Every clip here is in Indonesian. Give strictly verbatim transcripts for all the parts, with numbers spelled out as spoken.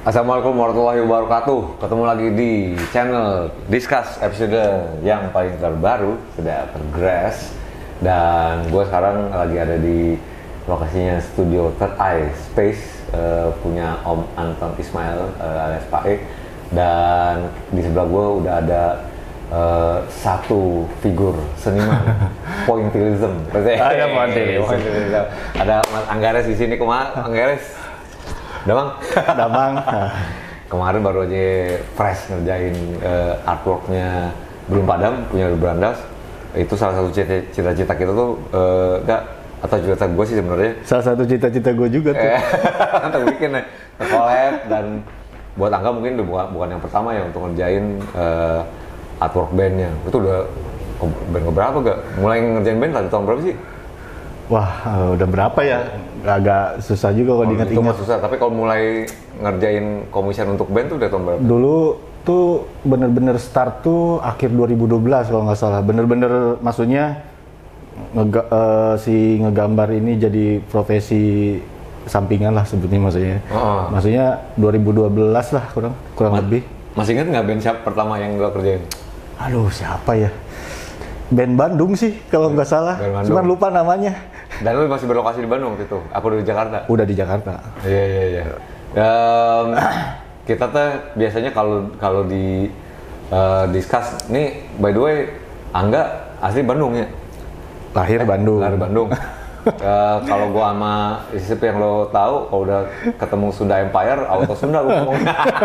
Assalamualaikum warahmatullahi wabarakatuh. Ketemu lagi di channel Discuss episode yang paling terbaru, sudah progress. Dan gue sekarang lagi ada di lokasinya studio Third Eye Space, uh, punya Om Anton Ismail uh, alias Pak E. Dan di sebelah gue udah ada uh, satu figur seniman pointillism. Ada pointillism. Ada Mas Anggares di sini. Kumaha Anggares? Damang? Damang. Kemarin baru aja fresh ngerjain uh, artworknya Belum Padam, punya Brandas. Itu salah satu cita-cita kita tuh, uh, gak, atau cita gue sih sebenarnya. Salah satu cita-cita gue juga tuh. Kita bikin nih, collab, dan buat Angga mungkin udah bukan, bukan yang pertama ya untuk ngerjain uh, artwork bandnya. Itu udah band berapa gak? Mulai ngerjain band tadi tahun berapa sih? Wah, udah berapa ya? Agak susah juga kalau diingat-ingat. Susah, tapi kalau mulai ngerjain commission untuk band tuh udah tahun berapa? Dulu tuh bener-bener start tuh akhir dua ribu dua belas kalau nggak salah. Bener-bener maksudnya ngega, uh, si ngegambar ini jadi profesi sampingan lah sebetulnya maksudnya. Oh. Maksudnya dua ribu dua belas lah kurang kurang Ma- lebih. Masih ingat nggak band siapa pertama yang lo kerjain? Aduh, siapa ya? Band Bandung sih kalau nggak salah. Cuman lupa namanya. Dan lu masih berlokasi di Bandung waktu itu? Apa udah di Jakarta? Udah di Jakarta. Iya iya iya. Um, kita tuh biasanya kalau kalau di uh, discuss nih, by the way, Angga asli Bandung ya? Lahir eh, Bandung. Lahir Bandung. uh, kalau gua sama Isip yang lo tahu, kalau udah ketemu Sunda Empire, auto Sunda gua ngomong.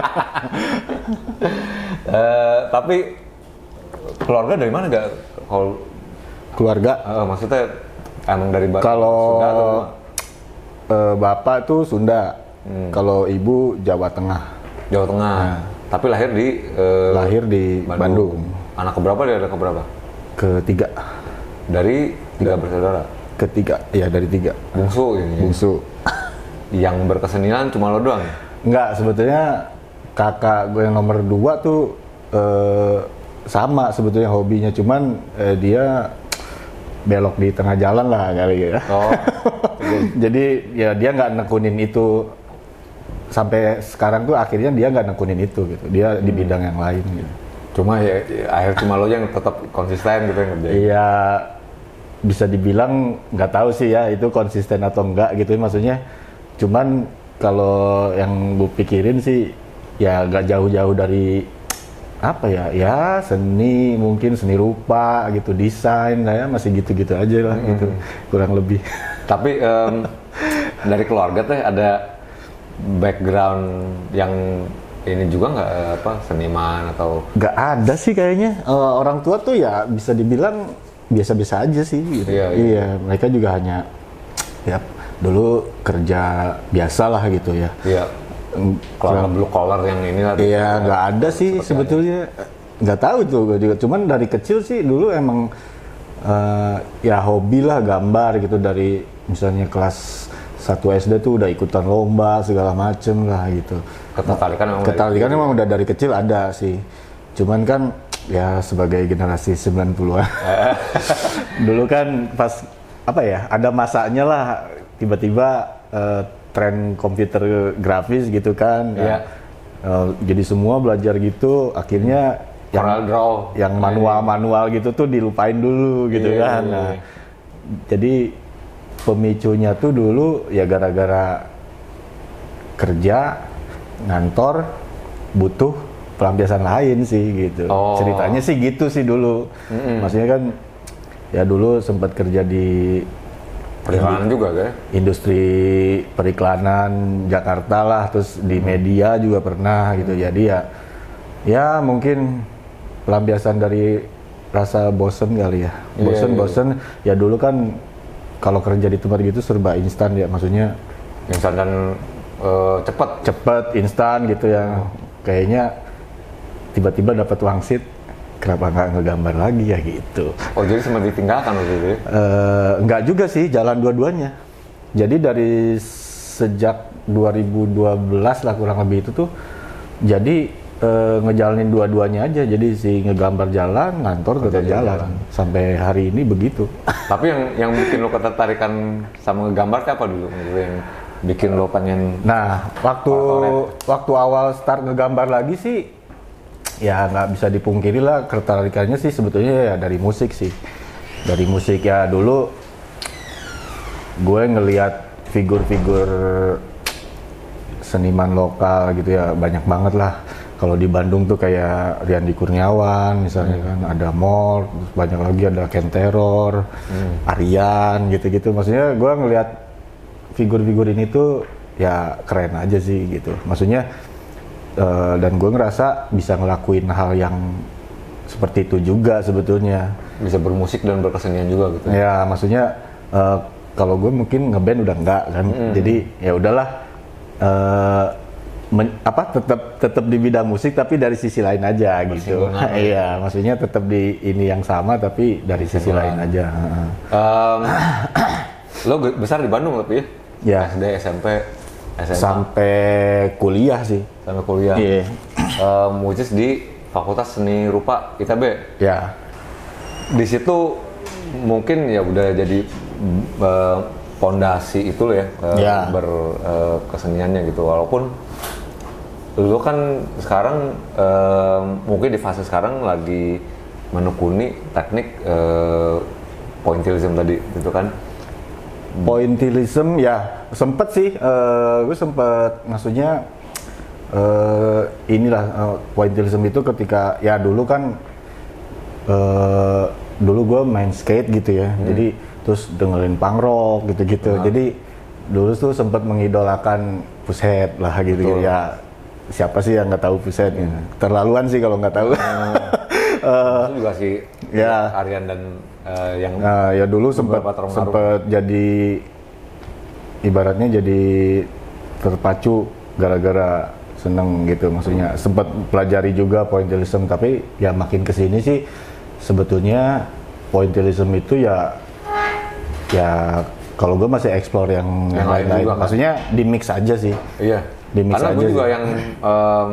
uh, tapi keluarga dari mana gak? Kalau keluarga? Uh, maksudnya emang dari Bandung? Kalau uh, bapak tuh Sunda, hmm. Kalau ibu Jawa Tengah. Jawa Tengah. Nah. Tapi lahir di uh, lahir di Bandung. Bandung. Anak keberapa dia? Anak keberapa? Ketiga. Dari tiga bersaudara. Ketiga, ya dari tiga. Bungsu ini. Bungsu. Yang berkesenian cuma lo doang? Enggak, sebetulnya kakak gue yang nomor dua tuh uh, sama sebetulnya hobinya, cuman uh, dia belok di tengah jalan lah kali ya. Oh. Jadi ya dia nggak nekunin itu sampai sekarang tuh, akhirnya dia nggak nekunin itu gitu. Dia hmm. di bidang yang lain gitu. Cuma ya, ya akhir cuma lo yang tetap konsisten gitu yang ngerjain. Iya, bisa dibilang nggak tahu sih ya itu konsisten atau enggak gitu maksudnya. Cuman kalau yang gue pikirin sih ya nggak jauh-jauh dari apa ya, ya seni, mungkin seni rupa gitu, desain lah ya, masih gitu-gitu aja lah hmm. gitu, kurang lebih. Tapi um, dari keluarga teh ada background yang ini juga nggak, apa, seniman atau? Nggak ada sih kayaknya. Uh, orang tua tuh ya bisa dibilang biasa-biasa aja sih gitu. Iya, iya. iya, mereka juga hanya ya dulu kerja biasa lah gitu ya. Iya. Kalau blue collar yang ini lah. Iya, nggak ada sih sebetulnya. Nggak tahu tuh gue juga. Cuman dari kecil sih dulu emang uh, ya hobi lah gambar gitu, dari misalnya kelas satu S D tuh udah ikutan lomba segala macem lah gitu. Ketertarikan memang Ketertarikan memang udah dari kecil ada sih. Cuman kan ya sebagai generasi sembilan puluhan. Dulu kan pas apa ya, ada masanya lah tiba-tiba uh, tren komputer grafis gitu kan, ya. Uh, jadi semua belajar gitu, akhirnya yang, draw. yang manual-manual gitu tuh dilupain dulu gitu yeah, kan. Nah, yeah. Jadi pemicunya tuh dulu ya gara-gara kerja, ngantor, butuh pelampiasan lain sih gitu. Oh. Ceritanya sih gitu sih dulu. Mm-hmm. Maksudnya kan ya dulu sempat kerja di periklanan juga kan? Industri periklanan Jakarta lah, terus di media juga pernah gitu. Jadi ya, ya mungkin pelampiasan dari rasa bosen kali ya. Bosen-bosen, yeah, yeah. Ya dulu kan kalau kerja di tempat gitu serba instan ya, maksudnya instan dan uh, cepet. Cepet, instan gitu ya. Oh. Kayaknya tiba-tiba dapat wangsit, kenapa nggak ngegambar lagi ya gitu. Oh, jadi sempat ditinggalkan waktu itu? Uh, enggak juga sih, jalan dua-duanya. Jadi dari sejak dua ribu dua belas lah kurang lebih itu tuh, jadi uh, ngejalanin dua-duanya aja. Jadi si ngegambar jalan, ngantor tetap jalan. jalan. Sampai hari ini begitu. Tapi yang yang bikin lo ketertarikan sama ngegambar apa dulu? Yang bikin lo pengen? Nah, waktu waktu awal start ngegambar lagi sih, ya nggak bisa dipungkiri lah ketertarikannya sih sebetulnya ya dari musik sih. Dari musik ya dulu gue ngelihat figur-figur seniman lokal gitu ya banyak banget lah. Kalau di Bandung tuh kayak Riandy Kurniawan misalnya hmm. kan, ada Mol, terus banyak lagi ada Ken Terror, hmm. Aryan gitu-gitu. Maksudnya gue ngelihat figur-figur ini tuh ya keren aja sih gitu. Maksudnya uh, dan gue ngerasa bisa ngelakuin hal yang seperti itu juga sebetulnya. Bisa bermusik dan berkesenian juga gitu. Ya maksudnya uh, kalau gue mungkin ngeband udah enggak kan. Hmm. Jadi ya udahlah. Uh, Men, apa tetap tetap di bidang musik tapi dari sisi lain aja gitu. Iya, maksudnya tetap di ini yang sama tapi dari sisi lain aja. Um, lo besar di Bandung tapi ya? Ya. S D, S M P, S M A. Sampai kuliah sih. Sampai kuliah. Iya. Um, which is di Fakultas Seni Rupa I T B. Ya. Di situ mungkin ya udah jadi uh, fondasi itu loh ya, uh, ya. berkeseniannya uh, gitu. Walaupun lu kan sekarang uh, mungkin di fase sekarang lagi menekuni teknik uh, pointillism tadi gitu kan. Pointillism ya sempet sih, uh, gue sempet maksudnya uh, inilah uh, pointillism itu ketika ya dulu kan uh, dulu gue main skate gitu ya, hmm. jadi terus dengerin punk rock gitu-gitu, nah. Jadi dulu tuh sempet mengidolakan Pushead lah gitu, gitu ya. Siapa sih yang nggak tahu Pushead? Hmm. Terlaluan sih kalau nggak tahu. Hmm. uh, itu juga sih ya Aryan dan uh, yang uh, ya dulu sempat sempat jadi ibaratnya jadi terpacu gara-gara seneng gitu, maksudnya sempat pelajari juga pointillism, tapi ya makin kesini sih sebetulnya pointillism itu ya ya kalau gue masih explore yang yang lain-lain, maksudnya kan? Di mix aja sih. Iya. Di mix karena aja gue juga sih. yang um,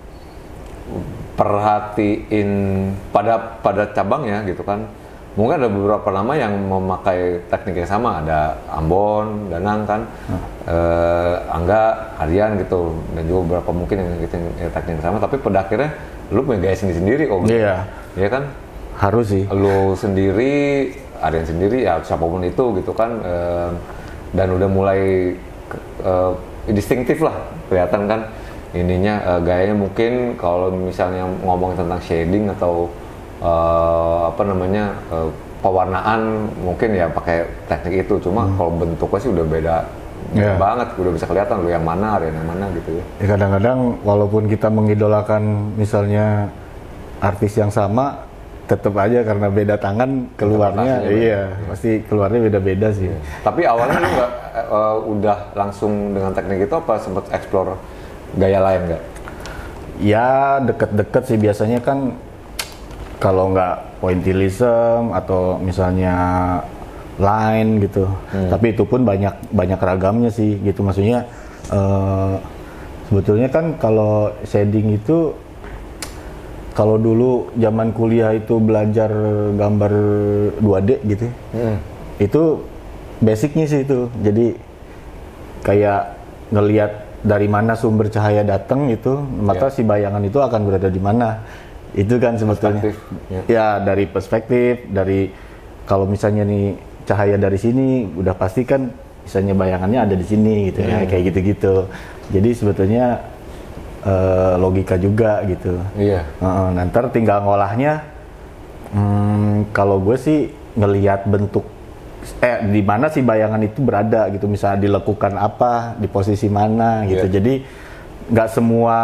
perhatiin pada pada cabangnya gitu kan. Mungkin ada beberapa nama yang memakai teknik yang sama, ada Ambon, Danang kan, hmm. uh, Angga, Aryan gitu, dan juga beberapa mungkin yang, yang teknik yang sama. Tapi pada akhirnya lu punya gaya sendiri-sendiri kok. Iya. Iya kan? Harus sih. Lu sendiri, Aryan sendiri, ya siapapun itu gitu kan, uh, dan udah mulai uh, distinktif lah, kelihatan kan ininya, uh, gayanya mungkin kalau misalnya ngomong tentang shading atau uh, apa namanya uh, pewarnaan mungkin ya pakai teknik itu, cuma hmm. kalau bentuknya sih udah beda yeah. banget, udah bisa kelihatan lu yang mana, Aryan yang mana gitu ya. Ya kadang-kadang walaupun kita mengidolakan misalnya artis yang sama, tetap aja karena beda tangan keluarnya, iya beda. Pasti keluarnya beda-beda sih. Iya. Tapi awalnya lu nggak uh, udah langsung dengan teknik itu apa sempat explore gaya lain nggak? Ya deket-deket sih biasanya kan, kalau nggak pointillism atau misalnya line gitu. Hmm. Tapi itu pun banyak banyak ragamnya sih gitu, maksudnya uh, sebetulnya kan kalau shading itu, kalau dulu zaman kuliah itu belajar gambar dua D gitu, hmm. itu basicnya sih itu. Jadi kayak ngelihat dari mana sumber cahaya datang itu, maka yeah. si bayangan itu akan berada di mana. Itu kan sebetulnya. Yeah. Ya dari perspektif, dari kalau misalnya nih cahaya dari sini, udah pasti kan misalnya bayangannya ada di sini gitu yeah. ya, kayak gitu-gitu. Jadi sebetulnya Uh, logika juga gitu. Iya. Uh, nanti tinggal ngolahnya. Hmm, kalau gue sih ngelihat bentuk, eh di mana sih bayangan itu berada gitu. Misalnya dilekukan apa, di posisi mana gitu. Yeah. Jadi nggak semua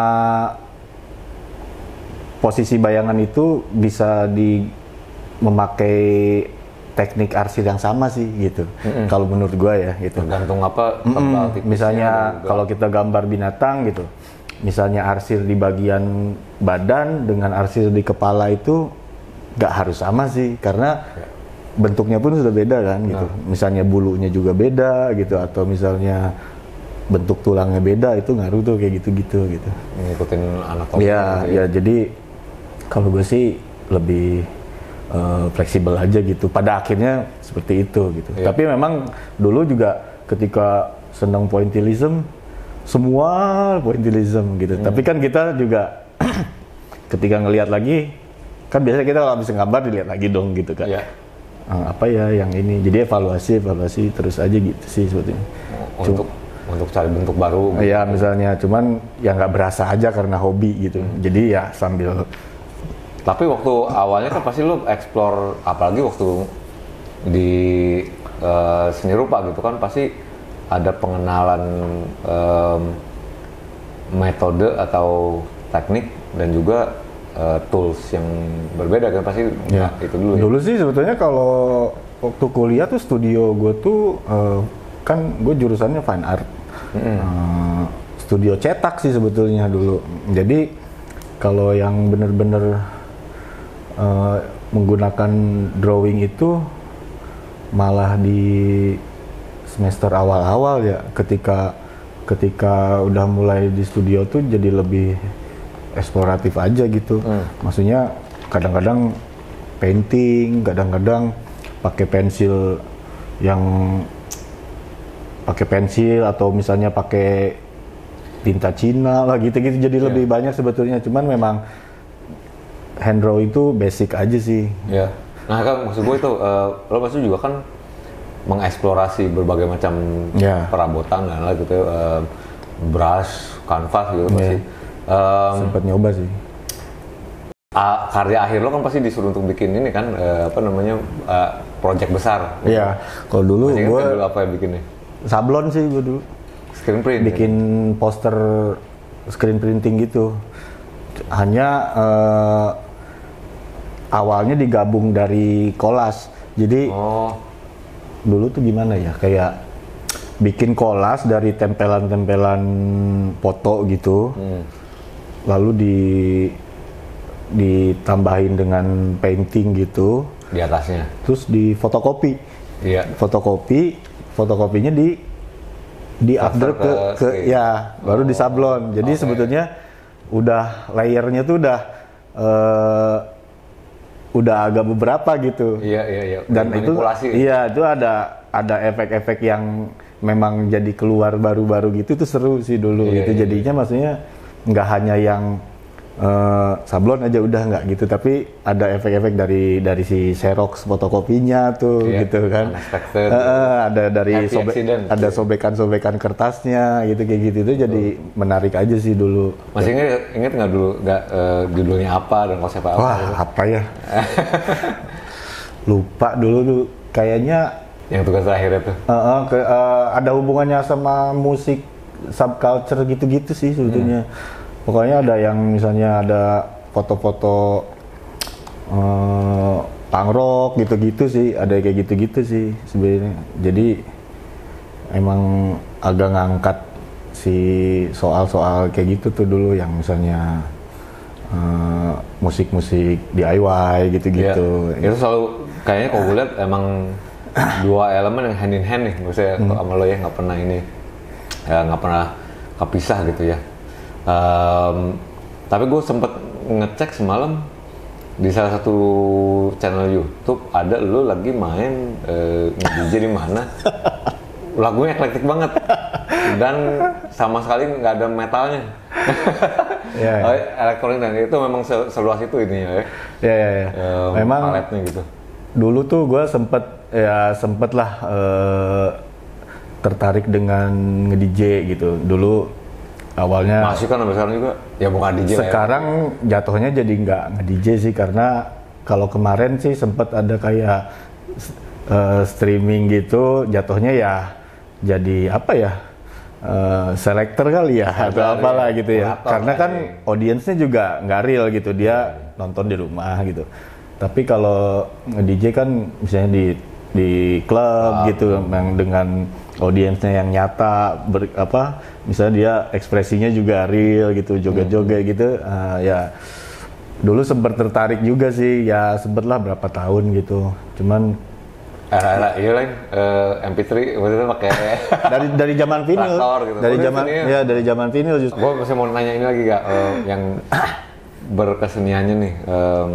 posisi bayangan itu bisa di memakai teknik arsir yang sama sih gitu. Mm-hmm. Kalau menurut gue ya gitu. Tergantung apa. Mm-hmm. Misalnya kalau kita gambar binatang gitu. Misalnya arsir di bagian badan dengan arsir di kepala itu nggak harus sama sih, karena ya. bentuknya pun sudah beda kan gitu. Nah. Misalnya bulunya juga beda gitu, atau misalnya bentuk tulangnya beda, itu ngaruh tuh kayak gitu-gitu gitu. Ngikutin anatomi. Ya, ya jadi kalau gue sih lebih uh, fleksibel aja gitu. Pada akhirnya seperti itu gitu. Ya. Tapi memang dulu juga ketika senang pointillism, semua pointillism gitu. Hmm. Tapi kan kita juga ketika ngelihat lagi, kan biasanya kita kalau bisa gambar dilihat lagi dong gitu kan. Yeah. Uh, apa ya yang ini, jadi evaluasi, evaluasi terus aja gitu sih sebetulnya. Untuk Cuma, untuk cari bentuk baru. Gitu. Ya misalnya, cuman ya nggak berasa aja karena hobi gitu. Hmm. Jadi ya sambil. Tapi waktu awalnya kan pasti lo explore, apalagi waktu di uh, seni rupa gitu kan pasti ada pengenalan um, metode atau teknik dan juga uh, tools yang berbeda kan pasti ya. Itu dulu ya? Dulu sih sebetulnya kalau waktu kuliah tuh studio gue tuh uh, kan gue jurusannya fine art, mm-hmm. uh, studio cetak sih sebetulnya dulu. Jadi kalau yang bener-bener uh, menggunakan drawing itu malah di semester awal-awal ya, ketika ketika udah mulai di studio tuh jadi lebih eksploratif aja gitu. Hmm. Maksudnya kadang-kadang painting, kadang-kadang pakai pensil yang pakai pensil atau misalnya pakai tinta Cina lah gitu-gitu, jadi yeah. lebih banyak sebetulnya. Cuman memang hand draw itu basic aja sih. Ya. Yeah. Nah kan maksud gue itu uh, lo pasti juga kan mengeksplorasi berbagai macam yeah. perabotan lah gitu, uh, brush, kanvas gitu pasti. Yeah. Um, Sempet nyoba sih. A, karya akhir lo kan pasti disuruh untuk bikin ini kan uh, apa namanya uh, project besar. Iya. Yeah. Kalau dulu gue dulu apa yang bikinnya? Sablon sih gue dulu. Screen print. Bikin ya? Poster screen printing gitu. Hanya uh, awalnya digabung dari kolas. Jadi oh. dulu tuh gimana ya, kayak bikin kolas dari tempelan-tempelan foto gitu, hmm. lalu di ditambahin dengan painting gitu di atasnya, terus di fotokopi, iya. fotokopi, fotokopinya di di upload ke, ke ya baru oh. di sablon. Jadi okay. sebetulnya udah layernya tuh udah uh, udah agak beberapa gitu. Iya iya iya. Dan itu iya itu ada ada efek-efek yang memang jadi keluar baru-baru gitu, itu seru sih dulu iya, gitu. Iya, jadinya iya. maksudnya nggak hanya yang uh, sablon aja udah nggak gitu, tapi ada efek-efek dari dari si Xerox fotokopinya tuh iya, gitu kan. Uh, uh, ada dari sobe ada sobekan-sobekan kertasnya gitu kayak gitu, itu jadi oh. menarik aja sih dulu. Masih ingat ingat nggak dulu nggak uh, judulnya apa dan konsep apa? Wah gitu? Apa ya? Lupa dulu tuh kayaknya. Yang tugas terakhir itu? Uh, uh, ke, uh, ada hubungannya sama musik subculture gitu-gitu sih sebetulnya. Hmm. Pokoknya ada yang misalnya ada foto-foto uh, punk rock gitu-gitu sih, ada kayak gitu-gitu sih sebenarnya. Jadi emang agak ngangkat si soal-soal kayak gitu tuh dulu, yang misalnya uh, musik-musik D I Y gitu-gitu. Ya, itu selalu kayaknya kalau gue lihat emang dua elemen yang hand in hand nih, maksudnya hmm. sama lo ya nggak pernah ini, ya nggak pernah kepisah gitu ya. Um, tapi gue sempet ngecek semalam di salah satu channel YouTube ada lo lagi main uh, D J di mana, lagunya eklektik banget dan sama sekali nggak ada metalnya. Yeah, yeah. Elektronik, dan itu memang seluas itu ini ya. Ya yeah, yeah, yeah. um, memang paletnya gitu. Dulu tuh gue sempet ya sempet lah uh, tertarik dengan nge-D J gitu. Dulu awalnya masih kan sampai sekarang juga ya bukan D J. Sekarang ya. Jatuhnya jadi nggak nge-D J sih, karena kalau kemarin sih sempet ada kayak uh, streaming gitu, jatuhnya ya jadi apa ya, uh, selector kali ya atau apalah gitu ya. Apa, karena kan audiensnya juga nggak real gitu, dia ya. nonton di rumah gitu. Tapi kalau nge-D J kan misalnya di di klub ah, gitu, yang dengan audiensnya yang nyata, ber, apa misalnya dia ekspresinya juga real gitu, joget-joget hmm. gitu, uh, ya dulu sempat tertarik juga sih, ya sempet lah berapa tahun gitu. Cuman era-era iya lah, uh, M P tiga waktu itu pakai dari dari zaman vinyl, gitu. dari zaman ya dari zaman vinyl justru. Gue masih mau nanya ini lagi gak, uh, yang berkeseniannya nih. Um,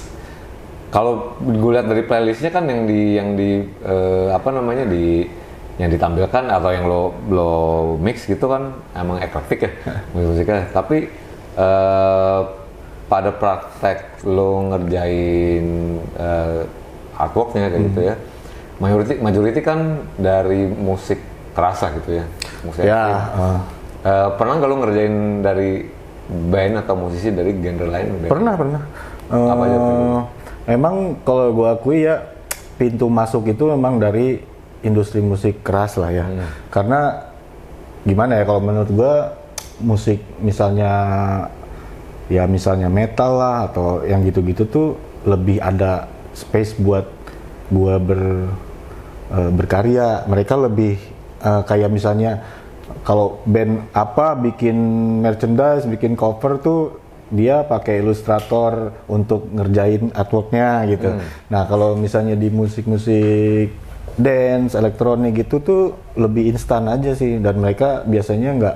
Kalau gue lihat dari playlistnya kan yang di yang di uh, apa namanya di yang ditampilkan atau yang lo lo mix gitu kan emang eklektik ya musik-musiknya. Tapi uh, pada praktek lo ngerjain uh, artworknya kayak hmm. gitu ya, majority majority kan dari musik kerasa gitu ya, musik ya. Uh. Uh, pernah nggak lo ngerjain dari band atau musisi dari genre lain? Pernah pernah. Uh, Apa aja? Memang kalau gue akui ya pintu masuk itu memang dari industri musik keras lah ya. Hmm. Karena gimana ya kalau menurut gua musik misalnya ya misalnya metal lah atau yang gitu-gitu tuh lebih ada space buat gua ber uh, berkarya. Mereka lebih uh, kayak misalnya kalau band apa bikin merchandise, bikin cover tuh dia pakai ilustrator untuk ngerjain artworknya gitu. Hmm. Nah kalau misalnya di musik-musik dance, elektronik gitu tuh lebih instan aja sih, dan mereka biasanya nggak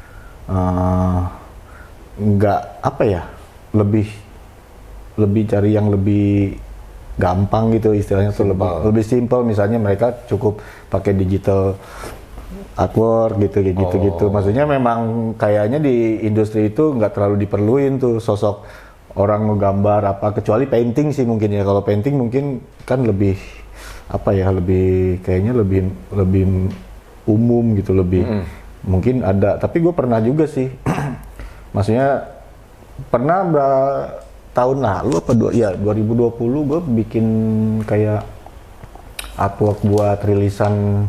nggak uh, apa ya, lebih lebih cari yang lebih gampang gitu istilahnya tuh, lebih lebih simple. Misalnya mereka cukup pakai digital artwork gitu gitu oh. gitu. Maksudnya memang kayaknya di industri itu nggak terlalu diperluin tuh sosok orang ngegambar apa, kecuali painting sih mungkin ya. Kalau painting mungkin kan lebih apa ya, lebih kayaknya lebih lebih umum gitu, lebih mm. mungkin ada. Tapi gue pernah juga sih maksudnya pernah ber- tahun lalu apa dua ya dua ribu dua puluh gue bikin kayak artwork buat rilisan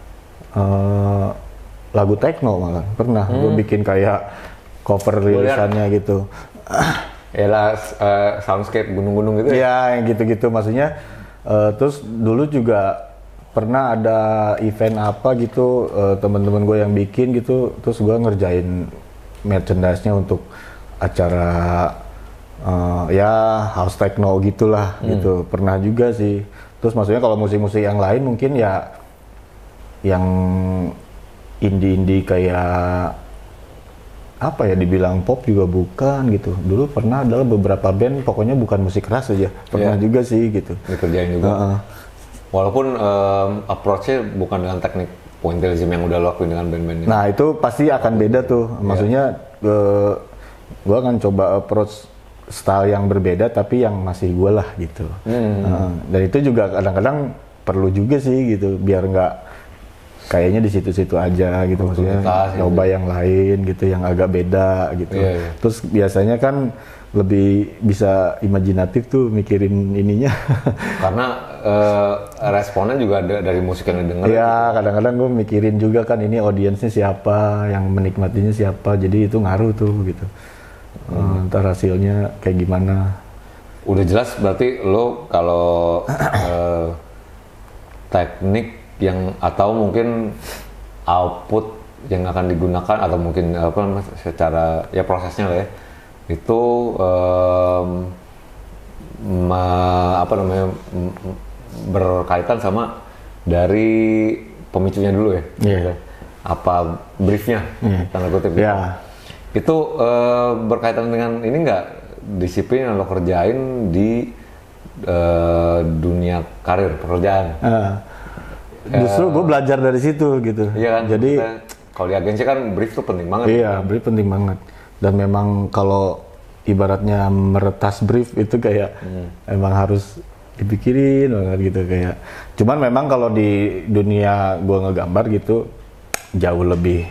uh, lagu techno, malah pernah mm. gue bikin kayak cover rilisannya gitu. Yalah uh, soundscape gunung-gunung gitu ya, yang gitu-gitu maksudnya. Uh, terus dulu juga pernah ada event apa gitu, uh, teman-teman gue yang bikin gitu, terus gue ngerjain merchandise-nya untuk acara uh, ya house techno gitulah hmm. gitu. Pernah juga sih. Terus maksudnya kalau musik-musik yang lain mungkin ya yang indie-indie kayak apa ya, dibilang pop juga bukan gitu. Dulu pernah adalah beberapa band pokoknya bukan musik keras aja, pernah yeah. juga sih gitu. Dikerjain juga. Uh-uh. Walaupun um, approach-nya bukan dengan teknik pointillism yang udah lo lakuin dengan band-band ini. Nah itu pasti akan beda tuh. Maksudnya yeah. uh, gue akan coba approach style yang berbeda tapi yang masih gue lah gitu. Hmm. Uh, dan itu juga kadang-kadang perlu juga sih gitu, biar nggak kayaknya di situ-situ aja gitu, maksudnya coba yang lain gitu yang agak beda gitu. Yeah, yeah. Terus biasanya kan lebih bisa imajinatif tuh mikirin ininya. Karena uh, responnya juga ada dari musik yang didengar. Iya, gitu. Kadang-kadang gue mikirin juga kan ini audiensnya siapa, yang menikmatinya siapa, jadi itu ngaruh tuh gitu. Hmm. Uh, ntar hasilnya kayak gimana. Udah jelas berarti lo kalau uh, teknik yang atau mungkin output yang akan digunakan atau mungkin apa secara ya prosesnya lah ya itu um, ma, apa namanya m- berkaitan sama dari pemicunya dulu ya. Yeah. Apa briefnya yeah. tanda kutip gitu. Yeah. Itu uh, berkaitan dengan ini nggak, disiplin yang lo kerjain di uh, dunia karir pekerjaan. Uh. Justru gue belajar dari situ gitu. Iya kan. Jadi kalau di agensi kan brief tuh penting banget. Iya, kan? Brief penting banget. Dan memang kalau ibaratnya meretas brief itu kayak hmm. emang harus dipikirin banget gitu kayak. Cuman memang kalau di dunia gue ngegambar gitu jauh lebih.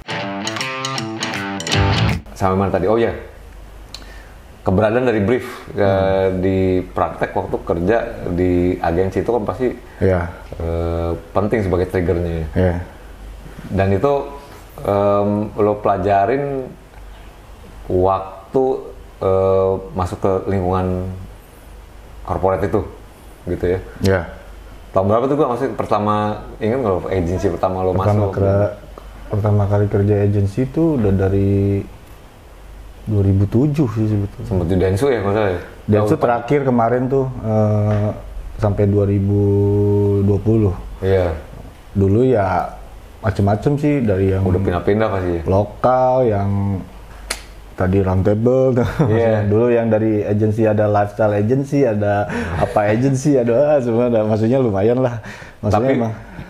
Sampai mana tadi? Oh ya. Keberadaan dari brief hmm. uh, di praktek waktu kerja di agensi itu kan pasti yeah. uh, penting sebagai triggernya. Yeah. Dan itu um, lo pelajarin waktu uh, masuk ke lingkungan corporate itu, gitu ya? Iya. Yeah. Tahun berapa tuh gue maksudnya pertama, ingat nggak lo agensi pertama lo pertama masuk? Kera, pertama kali kerja agensi itu udah dari dua ribu tujuh sih sebetulnya. Sempet di Densu ya maksudnya? Densu terakhir kemarin tuh uh, sampai dua ribu dua puluh. Iya. Dulu ya macem-macem sih, dari yang udah pindah-pindah pasti. Lokal, yang tadi roundtable tuh. Yeah. Dulu yang dari agensi ada lifestyle agency, ada apa agency, ada semua ada. Maksudnya lumayan lah. Maksudnya Tapi emang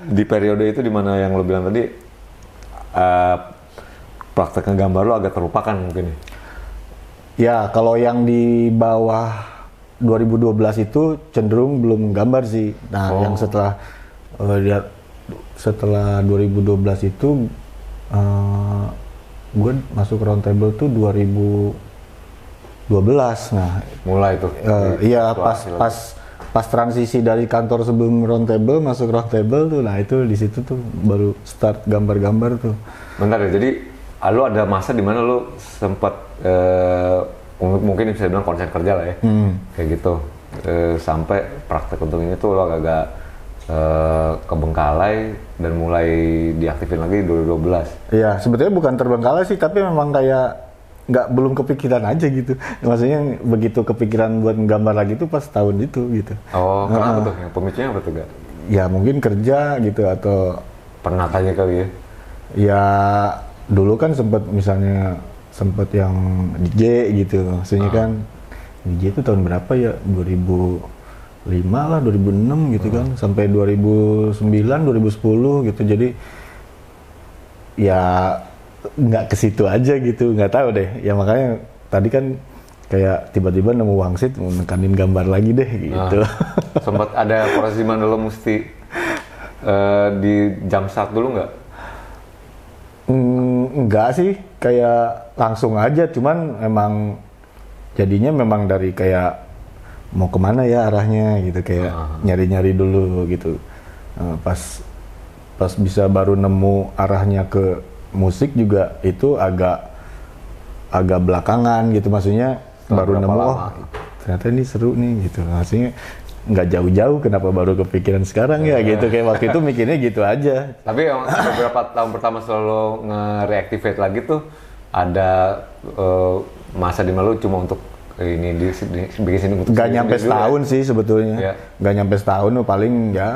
di periode itu dimana yang lo bilang tadi uh, praktek ngegambar lo agak terlupakan mungkin. Ya, kalau yang di bawah dua ribu dua belas itu cenderung belum gambar sih. Nah, oh. yang setelah uh, lihat setelah dua ribu dua belas itu uh, gue masuk roundtable tuh dua ribu dua belas. Nah, mulai tuh. Uh, iya, pas pas pas transisi dari kantor sebelum roundtable masuk roundtable tuh, nah itu di situ tuh baru start gambar-gambar tuh. Bentar ya, jadi lu ada masa di mana lu sempat uh, mungkin bisa bilang konsen kerja lah ya, hmm. kayak gitu, uh, sampai praktek untuk ini tuh lo agak-agak uh, kebengkalai dan mulai diaktifin lagi dua ribu dua belas. Iya, sebetulnya bukan terbengkalai sih, tapi memang kayak nggak belum kepikiran aja gitu. Maksudnya begitu kepikiran buat gambar lagi tuh pas tahun itu gitu. Oh, kenapa uh, tuh? Yang pemicunya apa tuh, Gak? Ya mungkin kerja gitu atau pernah tanya kali ya? Ya dulu kan sempat misalnya sempat yang D J gitu. Maksudnya uh. kan D J itu tahun berapa ya? dua ribu lima lah, dua ribu enam gitu uh. kan. Sampai dua ribu sembilan, dua ribu sepuluh gitu. Jadi ya nggak ke situ aja gitu, nggak tahu deh. Ya makanya tadi kan kayak tiba-tiba nemu wangsit mau nekanin gambar lagi deh gitu. Nah, sempat ada proses di mana lo mesti uh, di jam start dulu nggak? Mm, enggak sih, kayak langsung aja. Cuman emang jadinya memang dari kayak mau kemana ya arahnya gitu, kayak uh-huh. nyari-nyari dulu gitu. Uh, pas pas bisa baru nemu arahnya ke musik juga itu agak agak belakangan gitu, maksudnya setelah baru nemu lama? Oh ternyata ini seru nih gitu, maksudnya nggak jauh-jauh kenapa baru kepikiran sekarang ya gitu, kayak waktu itu mikirnya gitu aja. Tapi yang beberapa tahun pertama selalu nge-reactivate lagi tuh ada uh, masa di mana lu cuma untuk ini di, di bikin sini untuk nggak nyampe setahun ya? Sih sebetulnya ya. Nggak nyampe setahun, paling ya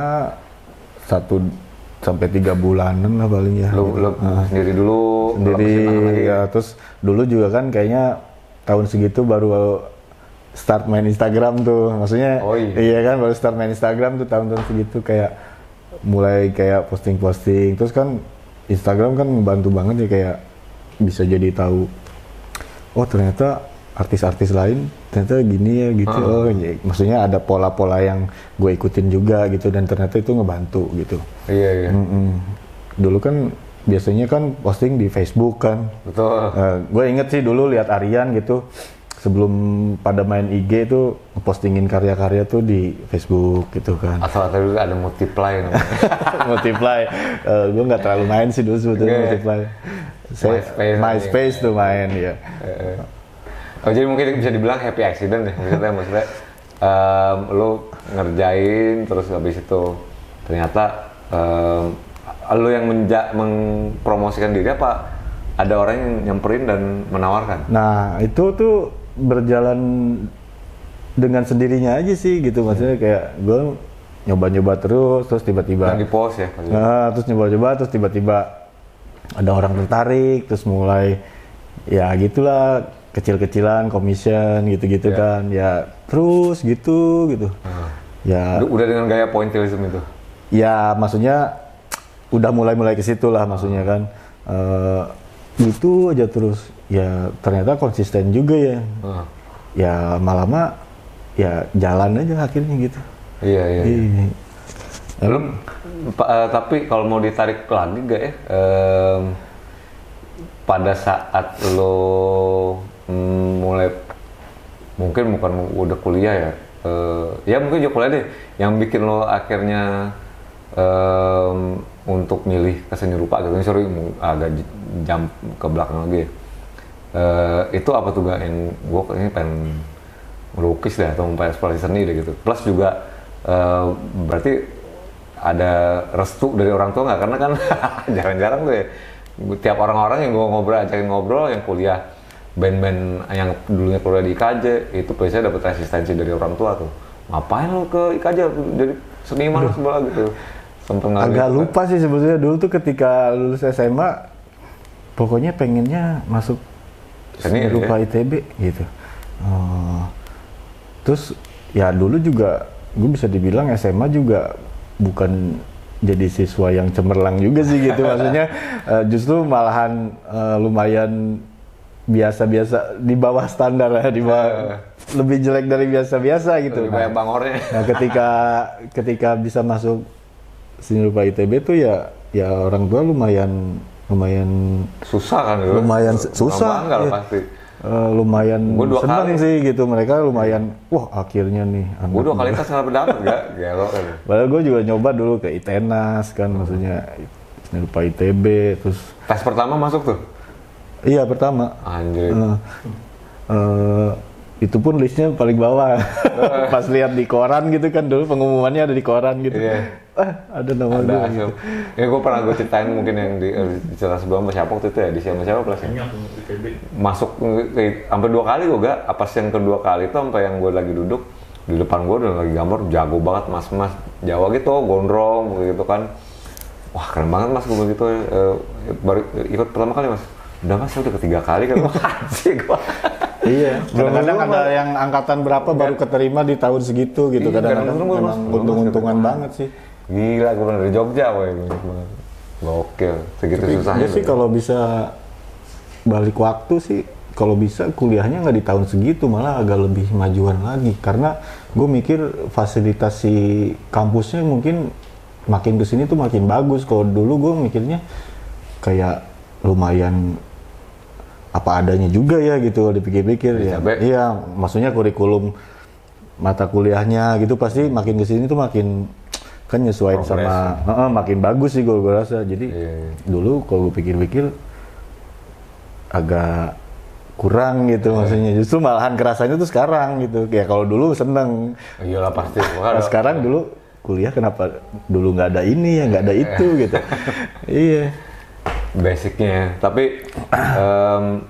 satu sampai tiga bulanan lah paling ya. Lu, lu nah, sendiri dulu, sendiri ya. Terus dulu juga kan kayaknya tahun segitu baru start main Instagram tuh, maksudnya oh, iya. iya kan baru start main Instagram tuh tahun-tahun segitu, kayak mulai kayak posting-posting. Terus kan Instagram kan membantu banget ya, kayak bisa jadi tahu oh ternyata artis-artis lain ternyata gini ya gitu. Uh-huh. Oh ya, maksudnya ada pola-pola yang gue ikutin juga gitu, dan ternyata itu ngebantu gitu. Iya iya. Mm-mm. Dulu kan biasanya kan posting di Facebook kan. Betul. Uh, gue inget sih dulu lihat Aryan gitu sebelum pada main I G itu postingin karya-karya tuh di Facebook gitu kan. Atau atau dulu ada multiply namanya. Multiply. Uh, gue nggak terlalu main sih dulu sebetulnya okay. Multiply. Saya MySpace, MySpace tuh main ya. Uh, Oh, jadi mungkin bisa dibilang happy accident ya, maksudnya, maksudnya um, lo ngerjain terus habis itu ternyata um, lo yang menja- mempromosikan diri apa ada orang yang nyamperin dan menawarkan? Nah itu tuh berjalan dengan sendirinya aja sih gitu, maksudnya kayak gue nyoba-nyoba terus terus tiba-tiba dan di post ya nah, terus nyoba-nyoba terus tiba-tiba ada orang tertarik, terus mulai ya gitulah kecil-kecilan commission gitu-gitu yeah. kan ya terus gitu gitu uh. ya udah dengan gaya pointillism itu ya maksudnya udah mulai-mulai ke situ lah uh. maksudnya kan uh, gitu aja terus ya ternyata konsisten juga ya uh. ya lama-lama ya jalan aja akhirnya gitu. Iya iya, iya. Lu, uh, tapi kalau mau ditarik lagi gak ya um, pada saat lo Hmm, mulai mungkin bukan udah kuliah ya, uh, ya mungkin juga kuliah deh, yang bikin lo akhirnya um, untuk milih ke seni rupa gitu. Ini sorry agak jam ke belakang lagi. Uh, itu apa tuh gak yang gue kayaknya pengen melukis deh atau pengen eksplorasi seni deh gitu. Plus juga uh, berarti ada restu dari orang tua nggak? Karena kan jarang-jarang tuh ya. Tiap orang-orang yang gue ngobrol ajakin ngobrol yang kuliah band-band yang dulunya kuliah di I K J itu biasanya dapat resistensi dari orang tua tuh. Ngapain lo ke I K J jadi seniman sebelah gitu. Sempet agak gitu, lupa kan? Sih sebetulnya dulu tuh ketika lulus S M A pokoknya pengennya masuk seni rupa ya? I T B gitu. Uh, terus ya dulu juga gue bisa dibilang S M A juga bukan jadi siswa yang cemerlang juga sih gitu. Maksudnya uh, justru malahan uh, lumayan biasa-biasa di bawah standar ya, di bawah, uh. lebih jelek dari biasa-biasa gitu. Lebih banyak bangornya. Nah, ketika ketika bisa masuk seni rupa I T B tuh ya ya orang tua lumayan lumayan susah kan gitu. Lumayan susah. Bangga ya. pasti. Uh, lumayan senang kali. sih gitu, mereka lumayan wah akhirnya nih gue dua kali tes nggak dapat gak gelo kan. Padahal gue juga nyoba dulu ke ITENAS kan, hmm. maksudnya seni rupa I T B terus tes pertama masuk tuh. Iya pertama. Anjir. Uh, uh, itu pun listnya paling bawah. Pas lihat di koran gitu kan, dulu pengumumannya ada di koran gitu. Iya. Ah, ada nama gue gitu. Ya gue pernah gue ceritain mungkin yang di, di cerita sebelum siapa waktu itu ya, di siapa siapa plus ya. Masuk sampai dua kali gue gak, apa sih yang kedua kali itu sampai yang gue lagi duduk di depan gue udah lagi gambar jago banget mas-mas Jawa gitu, gondrong gitu kan. Wah keren banget mas gue begitu, uh, baru ikut pertama kali mas. Udah mas, udah ketiga kali kan. Makasih gue. Iya, kadang-kadang ada yang angkatan berapa baru keterima di tahun segitu gitu. Kadang-kadang memang untung-untungan banget sih. Gila, gue pernah dari Jogja, woy. Gokil, segitu tapi susahnya. Tapi sih kalau bisa balik waktu sih, kalau bisa kuliahnya nggak di tahun segitu, malah agak lebih majuan lagi. Karena gue mikir fasilitas si kampusnya mungkin makin kesini tuh makin bagus. Kalau dulu gue mikirnya kayak lumayan apa adanya juga ya gitu, dipikir-pikir ya. Iya, maksudnya kurikulum mata kuliahnya gitu pasti makin kesini tuh makin kan nyesuaiin sama uh, uh, makin bagus sih gue rasa. Jadi yeah, yeah. dulu kalau gue pikir-pikir agak kurang gitu, yeah. maksudnya justru malahan kerasanya tuh sekarang gitu. Ya kalau dulu seneng. Iyalah pasti. Nah, sekarang dulu kuliah kenapa dulu nggak ada ini ya, nggak ada itu gitu. Iya. Basicnya, tapi um,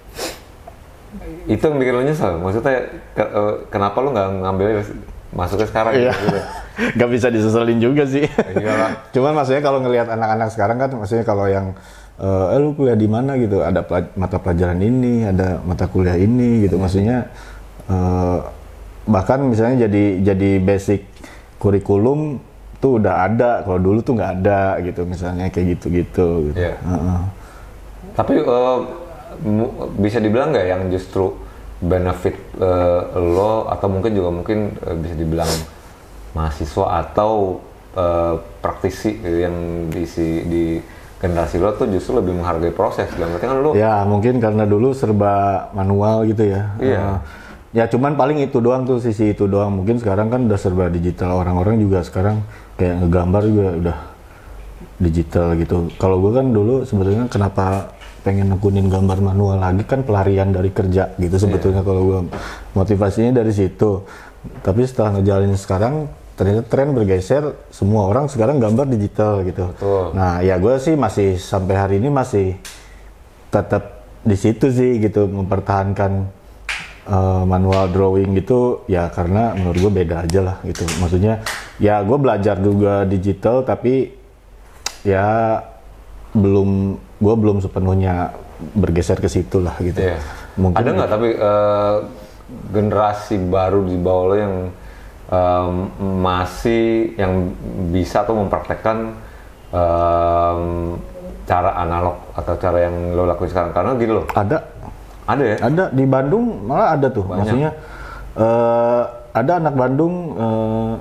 itu yang bikin lo nyesel. Maksudnya ke, uh, kenapa lo nggak ngambil masuknya sekarang? Iya. Gitu? Gak bisa diseselin juga sih. Iyalah. Cuman maksudnya kalau ngelihat anak-anak sekarang kan, maksudnya kalau yang uh, eh lu kuliah di mana gitu, ada pelaj- mata pelajaran ini, ada mata kuliah ini gitu. Hmm. Maksudnya uh, bahkan misalnya jadi jadi basic kurikulum tuh udah ada, kalau dulu tuh nggak ada gitu, misalnya kayak gitu-gitu. Gitu. Yeah. Uh-uh. Tapi uh, mu- bisa dibilang nggak yang justru benefit uh, lo atau mungkin juga mungkin uh, bisa dibilang mahasiswa atau uh, praktisi yang di si, di generasi lo tuh justru lebih menghargai proses, dalam arti kan lo? Ya mungkin karena dulu serba manual gitu ya. Iya. Yeah. Uh, Ya cuman paling itu doang tuh, sisi itu doang. Mungkin sekarang kan udah serba digital, orang-orang juga sekarang kayak ngegambar juga udah digital gitu. Kalau gue kan dulu sebetulnya kenapa pengen nekunin gambar manual lagi kan pelarian dari kerja gitu sebetulnya. Yeah. Kalau gue motivasinya dari situ. Tapi setelah ngejalanin sekarang ternyata tren bergeser, semua orang sekarang gambar digital gitu. Betul. Nah ya gue sih masih sampai hari ini masih tetap di situ sih gitu, mempertahankan Uh, manual drawing gitu ya, karena menurut gue beda aja lah gitu. Maksudnya ya gue belajar juga digital tapi ya belum, gue belum sepenuhnya bergeser ke situ lah gitu. Yeah. Mungkin ada nggak tapi uh, generasi baru di bawah lo yang um, masih yang bisa tuh mempraktekkan um, cara analog atau cara yang lo lakuin sekarang? Karena gitu loh. Ada. Ada ya? Ada, di Bandung malah ada tuh. Banyak. Maksudnya uh, ada anak Bandung, uh,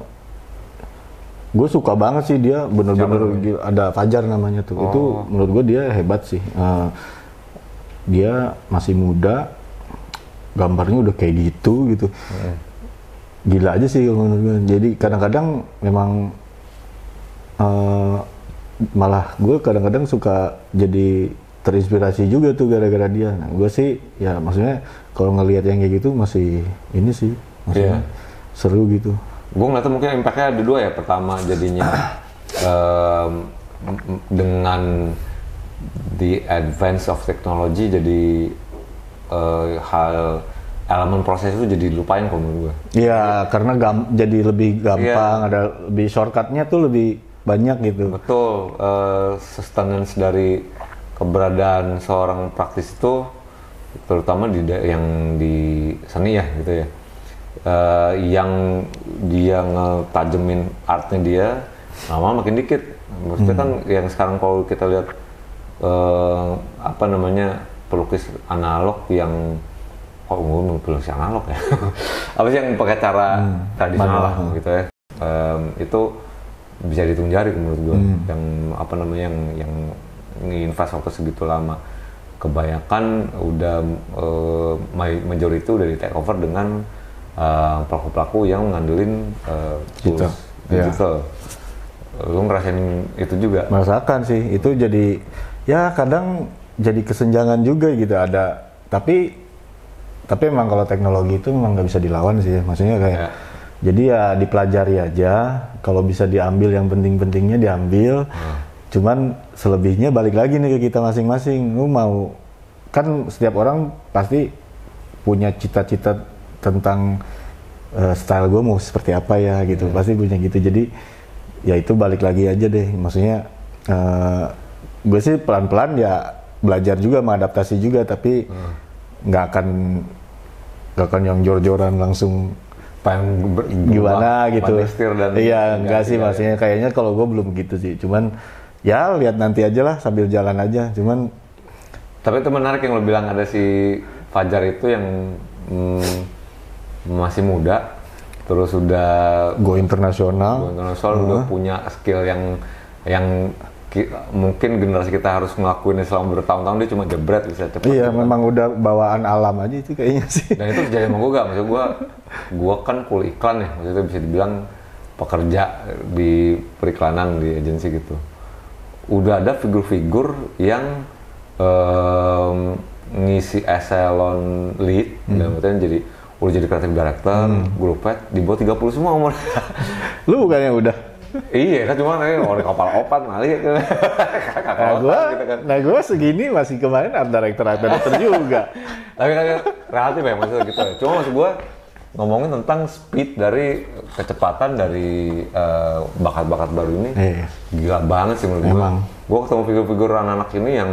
gue suka banget sih dia, bener-bener ada Fajar namanya tuh. Oh. Itu menurut gue dia hebat sih. Uh, dia masih muda, gambarnya udah kayak gitu gitu. Hmm. Gila aja sih menurut gue. Jadi kadang-kadang memang uh, malah gue kadang-kadang suka jadi terinspirasi juga tuh gara-gara dia. Nah, gue sih ya maksudnya kalau ngelihat yang kayak gitu masih ini sih, maksudnya yeah. seru gitu. Gue ngeliatnya mungkin impact-nya ada dua ya. Pertama jadinya um, dengan the advance of technology jadi uh, hal elemen proses itu jadi dilupain kalau menurut gue. Iya, karena gam- jadi lebih gampang, yeah. ada lebih shortcutnya tuh lebih banyak gitu. Betul, uh, sustenance dari keberadaan seorang praktis itu terutama di yang di seni ya gitu ya, uh, yang dia ngetajemin artnya dia lama makin dikit Maksudnya Hmm. kan yang sekarang kalau kita lihat eh, apa namanya pelukis analog yang oh gue pelukis analog ya. Apa sih yang pakai cara tradisional lah Manual. gitu ya. Em, itu bisa dihitung jari menurut gue. Hmm. Yang apa namanya yang yang nginvest waktu segitu lama. Kebanyakan udah eh, ma- majority udah di take over dengan eh, pelaku-pelaku yang ngandelin eh, tools Digital. Iya. digital. Lu ngerasain itu juga? Merasakan sih, itu jadi ya kadang jadi kesenjangan juga gitu ada. Tapi tapi emang kalau teknologi itu memang nggak bisa dilawan sih, maksudnya kayak Ya. jadi ya dipelajari aja. Kalau bisa diambil yang penting-pentingnya diambil. Hmm. Cuman selebihnya balik lagi nih ke kita masing-masing. Lu mau kan setiap orang pasti punya cita-cita tentang eh, style gue mau seperti apa ya gitu. Hmm. Pasti punya gitu. Jadi ya itu balik lagi aja deh. Maksudnya eh, gue sih pelan-pelan ya belajar juga mengadaptasi juga, tapi nggak akan nggak akan yang jor-joran langsung Pengen ber- gimana berubah, gitu. pandai-setir dan Iya, enggak sih ya. maksudnya kayaknya kalau gue belum gitu sih. Cuman ya lihat nanti aja lah sambil jalan aja. Cuman Tapi itu menarik yang lo bilang ada si Fajar itu yang mm, masih muda, terus udah go internasional. go internasional, udah punya skill yang yang ki- mungkin generasi kita harus ngelakuin selama bertahun-tahun, dia cuma jebret bisa cepat. Iya, gitu kan. memang udah bawaan alam aja itu kayaknya sih. Dan itu terjadi sama gue gak? Maksud gue, gue kan kuliah iklan ya, maksudnya bisa dibilang pekerja di periklanan, di agensi gitu. Udah ada figur-figur yang em, ngisi eselon lead, dan maksudnya jadi udah jadi kreatif director, grup head, di bawah tiga puluh semua umur. Lu bukannya udah? Iya kan, cuma kayak orang kapal opat mali gitu. Nah gua, nah gua segini masih kemarin art director, art director juga. Tapi kan relatif ya maksudnya gitu. Cuma maksud gue ngomongin tentang speed dari kecepatan dari eh, bakat-bakat baru ini, Iya. gila banget sih menurut gue. Emang. Gue ketemu figur-figur anak-anak ini yang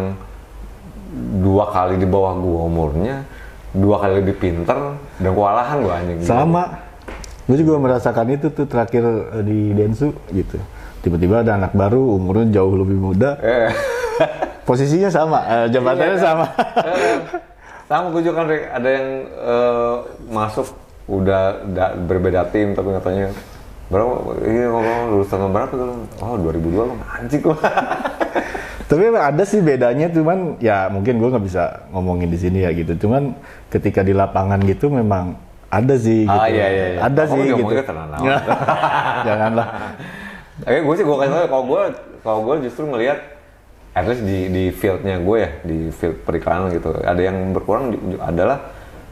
dua kali di bawah gue umurnya, dua kali lebih pinter, dan kewalahan gue anjing. Sama. Gue juga merasakan itu tuh terakhir eh, di Densu gitu. Tiba-tiba ada anak baru umurnya jauh lebih muda. Eh. Posisinya sama, eh, jabatannya Iya. sama. Eh, sama gue juga kan Rick. Ada yang eh, masuk udah da- berbeda tim tapi katanya berapa ini ngomong lulus tahun berapa tuh? Oh dua ribu dua lo anjing gua. Tapi emang ada sih bedanya, cuman ya mungkin gue nggak bisa ngomongin di sini ya gitu. Cuman ketika di lapangan gitu memang ada sih. Ah gitu. iya iya. iya. Ada Kamu sih gitu. ngomongnya tenang. Janganlah. Oke, gue sih gue kasih tau kalau gue kalau gue justru ngelihat at least di di fieldnya gue ya, di field periklanan gitu, ada yang berkurang ju- ju- adalah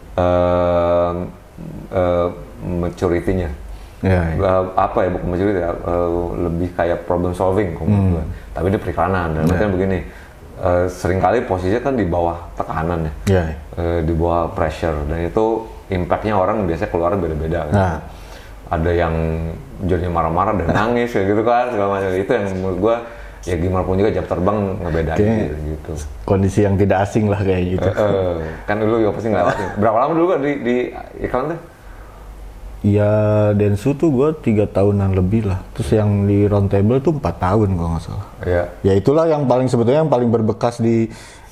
eh eh, maturity-nya. Ya, ya. Eh, apa ya, bukan maturity ya, eh, lebih kayak problem solving kalau menurut gue. Tapi di periklanan dan Ya. yeah. begini, eh, seringkali posisinya kan di bawah tekanan ya, Ya. eh, di bawah pressure, dan itu impact-nya orang biasanya keluar beda-beda kan. Nah. Ada yang jadinya marah-marah dan nangis kayak gitu kan, segala macam. Itu yang menurut gua ya gimana pun juga jam terbang ngebedain Oke. gitu. Kondisi yang tidak asing lah kayak gitu. Eh, eh, kan dulu ya pasti ngelewatin. Berapa lama dulu kan di, di iklan tuh? Ya Densu tuh gue tiga tahunan lebih lah. Terus yang di Roundtable tuh empat tahun kalau nggak salah. Iya. Ya itulah yang paling sebetulnya yang paling berbekas di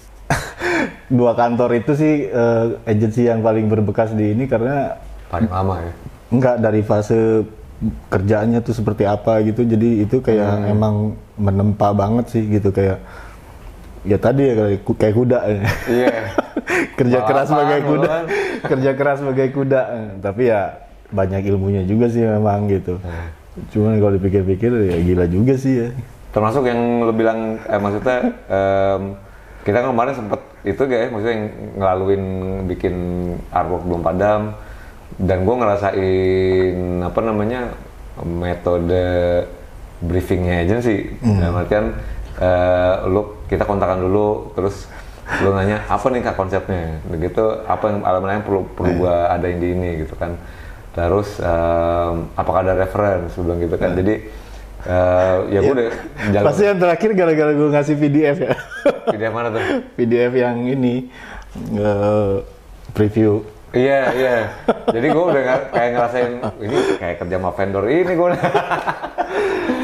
dua kantor itu sih, eh, agensi yang paling berbekas di ini karena Paling lama ya. enggak dari fase kerjaannya tuh seperti apa gitu. Jadi itu kayak emang menempa banget sih gitu, kayak ya tadi ya kayak, ku- kayak kuda. Iya. Kerja keras Balapan, sebagai kuda. balapan. Kerja keras sebagai kuda. Eh, Tapi ya banyak ilmunya juga sih memang gitu. Cuman kalau dipikir-pikir ya gila juga sih ya. Termasuk yang lo bilang, eh, maksudnya em, kita kan kemarin sempet itu gak ya, maksudnya yang ngelaluin bikin artwork belum padam, dan gue ngerasain apa namanya metode briefingnya agency. Dalam artian eh, lu kita kontakan dulu, terus lu nanya apa nih kak konsepnya, begitu apa yang elemen yang perlu perlu gua adain di ini gitu kan. Terus em, apakah ada reference, gue bilang gitu kan. Jadi eh, ya gue udah jalan. Pasti yang terakhir gara-gara gue ngasih P D F ya. Di mana tuh? P D F yang ini eh, preview. Iya, iya. Jadi gue udah nga- kayak ngerasain ini kayak kerja sama vendor ini gue.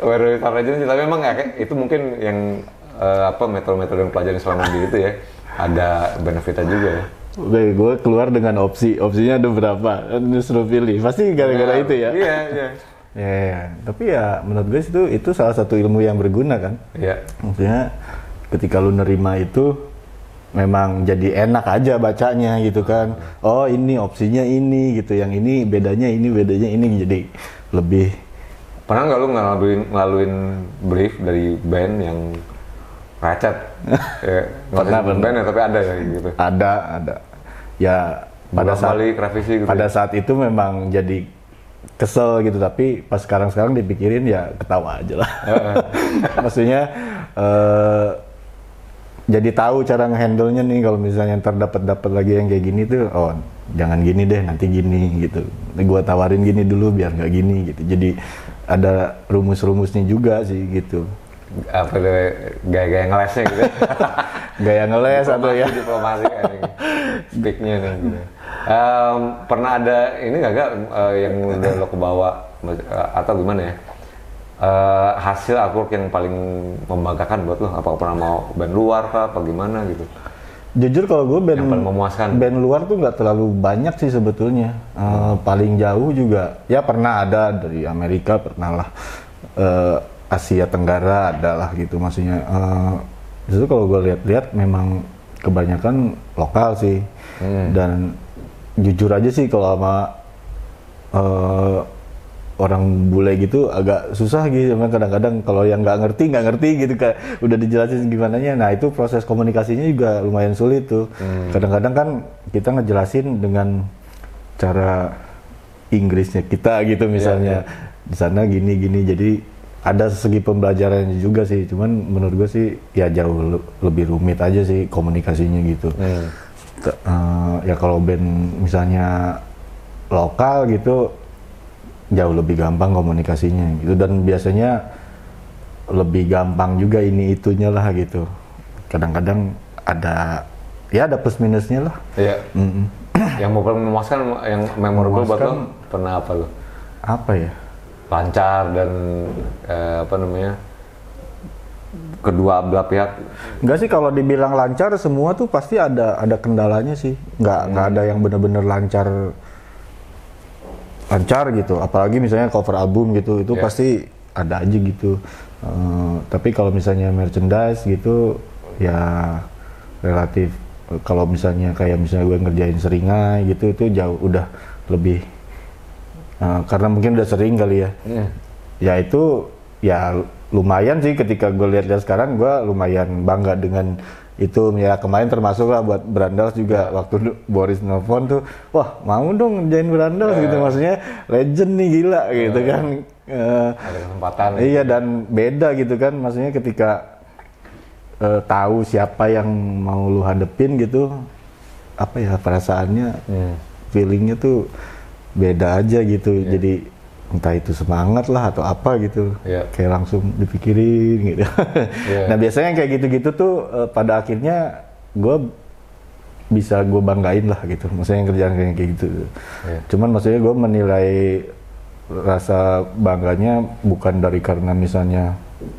Where is our legend sih, tapi emang ya, kayak itu mungkin yang uh, apa metode-metode yang pelajari selama di itu ya, ada benefitnya juga ya. Oke, gue keluar dengan opsi, opsinya ada berapa, disuruh pilih, pasti gara-gara Nah, itu ya. Iya, iya. Ya, ya, tapi ya menurut gue itu itu salah satu ilmu yang berguna kan. Iya. Maksudnya ketika lu nerima itu memang jadi enak aja bacanya gitu kan. Oh ini opsinya ini gitu, yang ini bedanya ini bedanya ini jadi lebih. Pernah nggak lu ngelaluin ngelaluin brief dari band yang racet? Ya, Pernah, pernah band ya, tapi ada ya gitu. Ada, ada. Ya pada saat balik revisi gitu. pada ya? saat itu memang jadi kesel gitu, tapi pas sekarang-sekarang dipikirin ya ketawa aja lah. Maksudnya eh, jadi tahu cara ngehandle-nya nih kalau misalnya ntar dapat-dapat lagi yang kayak gini tuh, oh jangan gini deh, nanti gini gitu. Gua tawarin gini dulu biar nggak gini gitu. Jadi ada rumus-rumusnya juga sih gitu. Apa deh, gaya-gaya ngelesnya gitu. Gaya ngeles atau ya. Diplomasi kan ini. Speak-nya nih gitu. Um, pernah ada ini nggak gak uh, yang udah lo kebawa uh, atau gimana ya? Uh, hasil artwork yang paling membanggakan buat lo? Apa pernah mau band luar kah? Apa gimana gitu? Jujur kalau gue band yang paling memuaskan, band luar tuh nggak terlalu banyak sih sebetulnya. Uh, paling jauh juga ya pernah ada dari Amerika, pernah lah. Uh, Asia Tenggara ada lah gitu, maksudnya. Uh, justru kalau gue lihat-lihat memang kebanyakan lokal sih. Hmm. Dan jujur aja sih kalau sama uh, orang bule gitu agak susah gitu, kadang-kadang kalau yang nggak ngerti nggak ngerti gitu, kayak udah dijelasin gimana nya. Nah itu proses komunikasinya juga lumayan sulit tuh. Hmm. Kadang-kadang kan kita ngejelasin dengan cara Inggrisnya kita gitu misalnya, yeah, yeah. Di sana gini-gini, jadi ada segi pembelajarannya juga sih. Cuman menurut gue sih ya jauh le- lebih rumit aja sih komunikasinya gitu. Hmm. Uh, ya kalau band misalnya lokal gitu jauh lebih gampang komunikasinya gitu, dan biasanya lebih gampang juga ini itunya lah gitu. Kadang-kadang ada ya ada plus minusnya lah. Iya. Mm-hmm. Yang mau memuaskan, yang memorable buat lo pernah apa lo? Apa ya? Lancar dan eh, apa namanya? Kedua belah pihak. Enggak sih, kalau dibilang lancar semua tuh pasti ada ada kendalanya sih. Nggak hmm. nggak ada yang benar-benar lancar lancar gitu. Apalagi misalnya cover album gitu, itu yeah. pasti ada aja gitu. Uh, tapi kalau misalnya merchandise gitu ya relatif. Kalau misalnya kayak misalnya gue ngerjain seringai gitu, itu jauh udah lebih uh, karena mungkin udah sering kali ya. Hmm. Ya itu ya lumayan sih, ketika gue lihat-lihat sekarang gue lumayan bangga dengan itu ya. Kemarin termasuk lah buat Brandaus juga, waktu Boris nelfon tuh, wah mau dong ngerjain Brandaus yeah. gitu, maksudnya legend nih, gila yeah. gitu kan. Uh, ada kesempatan. Iya gitu. Dan beda gitu kan, maksudnya ketika uh, tahu siapa yang mau lu hadepin gitu, apa ya perasaannya, hmm. feelingnya tuh beda aja gitu. Yeah. Jadi entah itu semangat lah atau apa gitu, yeah. kayak langsung dipikirin gitu. Yeah. Nah biasanya kayak gitu-gitu tuh uh, pada akhirnya gue bisa gue banggain lah gitu, maksudnya kerjaan kayak gitu. Yeah. Cuman maksudnya gue menilai rasa bangganya bukan dari karena misalnya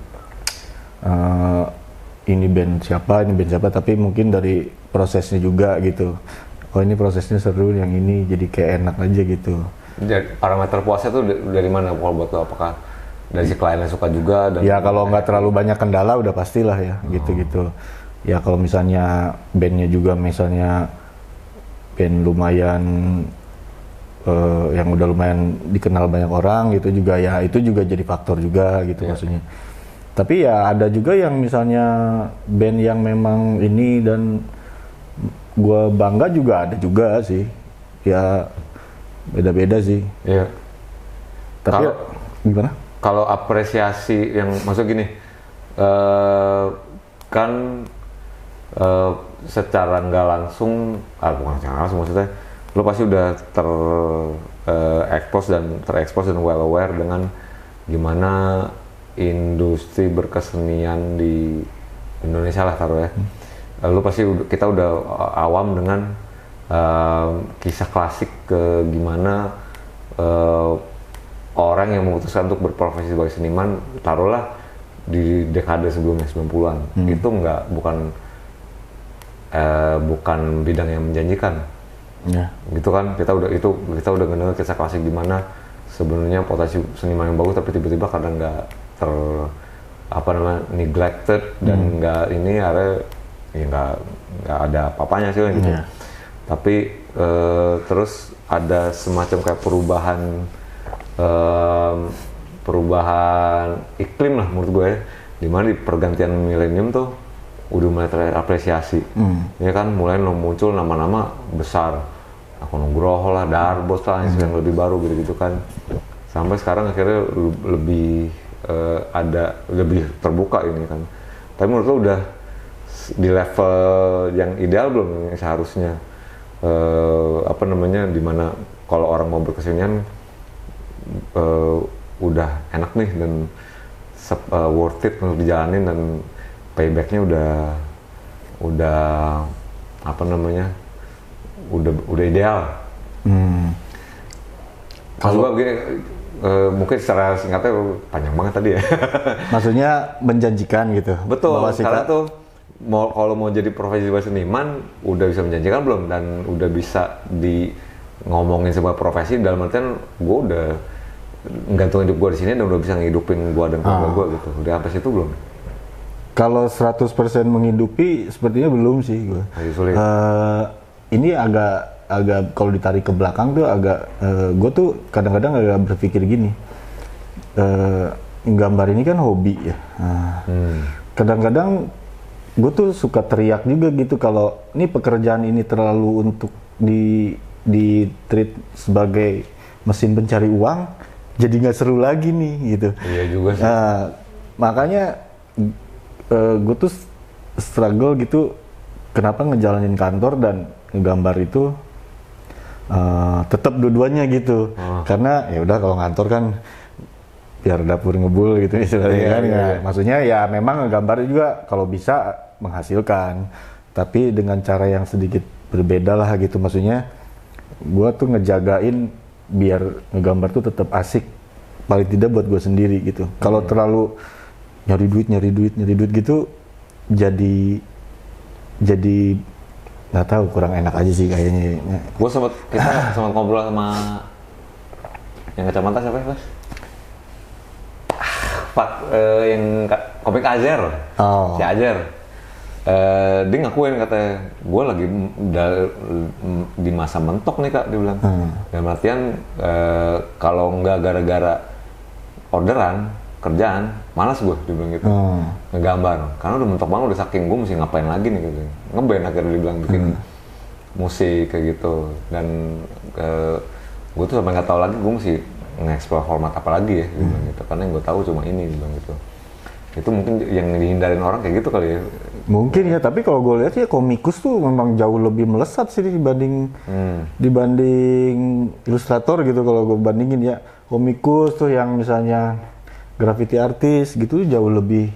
uh, ini band siapa, ini band siapa, tapi mungkin dari prosesnya juga gitu. Oh ini prosesnya seru, yang ini jadi kayak enak aja gitu. Jadi parameter puasnya tuh dari mana kalau buat lo? Apakah dari si klien yang suka juga? Dan ya kalau nggak terlalu banyak kendala udah pastilah ya, oh. gitu-gitu. Ya kalau misalnya bandnya juga misalnya band lumayan uh, yang udah lumayan dikenal banyak orang gitu juga, ya itu juga jadi faktor juga gitu, yeah. maksudnya. Tapi ya ada juga yang misalnya band yang memang ini dan gua bangga juga ada juga sih. Ya beda-beda sih. Iya. Tapi kalo, gimana? Kalau apresiasi yang maksud gini, uh, kan uh, secara nggak langsung, ah, bukan secara langsung maksudnya, lo pasti udah ter uh, expose dan terekspos dan well aware dengan gimana industri berkesenian di Indonesia lah taruh ya. Hmm. Lo pasti kita udah awam dengan Uh, kisah klasik ke gimana uh, orang yang memutuskan untuk berprofesi sebagai seniman, taruhlah di dekade sebelumnya sembilan puluhan, hmm. itu nggak bukan eh, bukan bidang yang menjanjikan. Yeah. Gitu kan, kita udah itu kita udah ngedenger kisah klasik di mana sebenarnya potensi seniman yang bagus tapi tiba-tiba karena nggak ter apa namanya neglected dan nggak hmm. ini ada ya nggak nggak ada apa-apanya sih gitu. Yeah. Tapi eh, terus ada semacam kayak perubahan eh, perubahan iklim lah menurut gue, dimana di pergantian milenium tuh udah mulai terapresiasi. hmm. Ya kan, mulai muncul nama-nama besar, Ako Nugroho lah, Darboz lah, hmm. yang lebih baru gitu-gitu kan, sampai sekarang akhirnya lebih uh, ada lebih terbuka ini kan. Tapi menurut lo udah di level yang ideal belum seharusnya, uh, apa namanya, dimana kalau orang mau berkesenian uh, udah enak nih dan uh, worth it untuk dijalanin dan paybacknya udah udah apa namanya udah udah ideal. Hmm. Kalau gua begini, uh, mungkin secara singkatnya panjang banget tadi ya. Maksudnya menjanjikan gitu. Betul. Karena tuh mau kalau mau jadi profesi seniman udah bisa menjanjikan belum, dan udah bisa di ngomongin sebuah profesi dalam artian gua udah gantung hidup gue di sini dan udah bisa ngehidupin gue dan keluarga ah. gue gitu. Udah sampai situ belum? Kalau seratus persen menghidupi sepertinya belum sih gue. Uh, ini agak agak kalau ditarik ke belakang tuh agak uh, gue tuh kadang-kadang agak berpikir gini. Uh, gambar ini kan hobi ya. Uh, hmm. Kadang-kadang gue tuh suka teriak juga gitu kalau ini pekerjaan ini terlalu untuk di di treat sebagai mesin pencari uang, jadi nggak seru lagi nih gitu. Iya juga sih. Nah, makanya uh, gue tuh struggle gitu, kenapa ngejalanin kantor dan ngegambar itu uh, tetap dua-duanya gitu. Oh. Karena ya udah kalau ngantor kan biar dapur ngebul gitu istilahnya iya, kan. Iya, iya. Maksudnya ya memang ngegambar juga kalau bisa menghasilkan, tapi dengan cara yang sedikit berbeda lah gitu. Maksudnya gue tuh ngejagain biar ngegambar tuh tetap asik, paling tidak buat gue sendiri gitu. Hmm. Kalau terlalu nyari duit, nyari duit, nyari duit gitu, jadi jadi nggak tahu, kurang enak aja sih kayaknya. Gue sempat kita sempat ngobrol sama yang kacamata siapa ya, Mas? Pak, uh, yang komik Azer, oh. si Azer. Uh, dia ngakuin katanya, gue lagi da, di masa mentok nih kak, dia bilang. Hmm. Dalam artian uh, kalau nggak gara-gara orderan, kerjaan, malas gue, dia bilang gitu. Hmm. Ngegambar, karena udah mentok banget, udah saking gue mesti ngapain lagi nih gitu. Ngeband akhirnya dia bilang, bikin hmm. musik kayak gitu. Dan uh, gue tuh sampai nggak tahu lagi gue mesti nge-explore format apa lagi ya, dia hmm. bilang gitu. Karena yang gue tahu cuma ini, dia bilang gitu. Itu mungkin yang dihindarin orang kayak gitu kali ya. Mungkin ya, tapi kalau gue lihat ya komikus tuh memang jauh lebih melesat sih dibanding hmm. dibanding ilustrator gitu. Kalau gue bandingin ya, komikus tuh yang misalnya graffiti artis gitu jauh lebih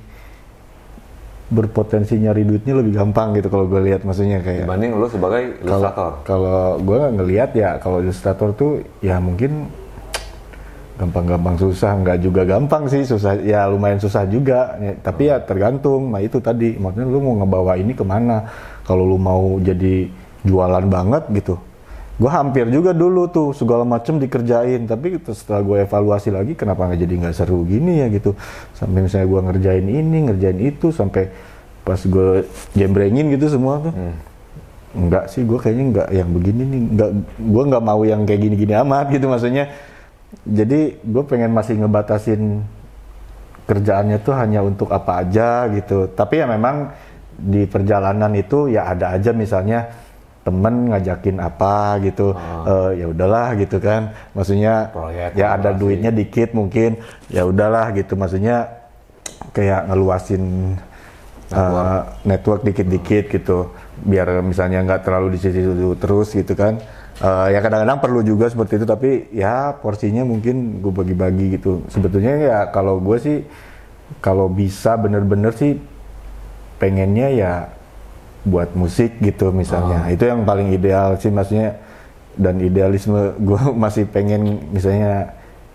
berpotensi nyari duitnya lebih gampang gitu kalau gue lihat, maksudnya kayak dibanding lo sebagai ilustrator. Kalau gue ngelihat ya, kalau ilustrator tuh ya mungkin gampang-gampang susah, nggak juga gampang sih, susah ya, lumayan susah juga ya, tapi ya tergantung. Nah itu tadi, maksudnya lu mau ngebawa ini kemana. Kalau lu mau jadi jualan banget gitu, gue hampir juga dulu tuh segala macem dikerjain, tapi setelah gue evaluasi lagi, kenapa nggak jadi nggak seru gini ya gitu. Sampai misalnya gue ngerjain ini, ngerjain itu, sampai pas gue jembrengin gitu semua tuh, hmm. enggak sih, gue kayaknya nggak yang begini nih, nggak, gue nggak mau yang kayak gini-gini amat gitu, maksudnya. Jadi gue pengen masih ngebatasin kerjaannya tuh hanya untuk apa aja gitu. Tapi ya memang di perjalanan itu ya ada aja misalnya temen ngajakin apa gitu, oh. uh, ya udahlah gitu kan. Maksudnya proyek, ya ada masih duitnya dikit mungkin, ya udahlah gitu. Maksudnya kayak ngeluasin network, uh, network dikit-dikit gitu, biar misalnya nggak terlalu di situ terus gitu kan. Uh, ya kadang-kadang perlu juga seperti itu, tapi ya porsinya mungkin gue bagi-bagi gitu. Sebetulnya ya kalau gue sih, kalau bisa bener-bener sih pengennya ya buat musik gitu misalnya. Oh. Itu yang paling ideal sih, maksudnya. Dan idealisme gue masih pengen misalnya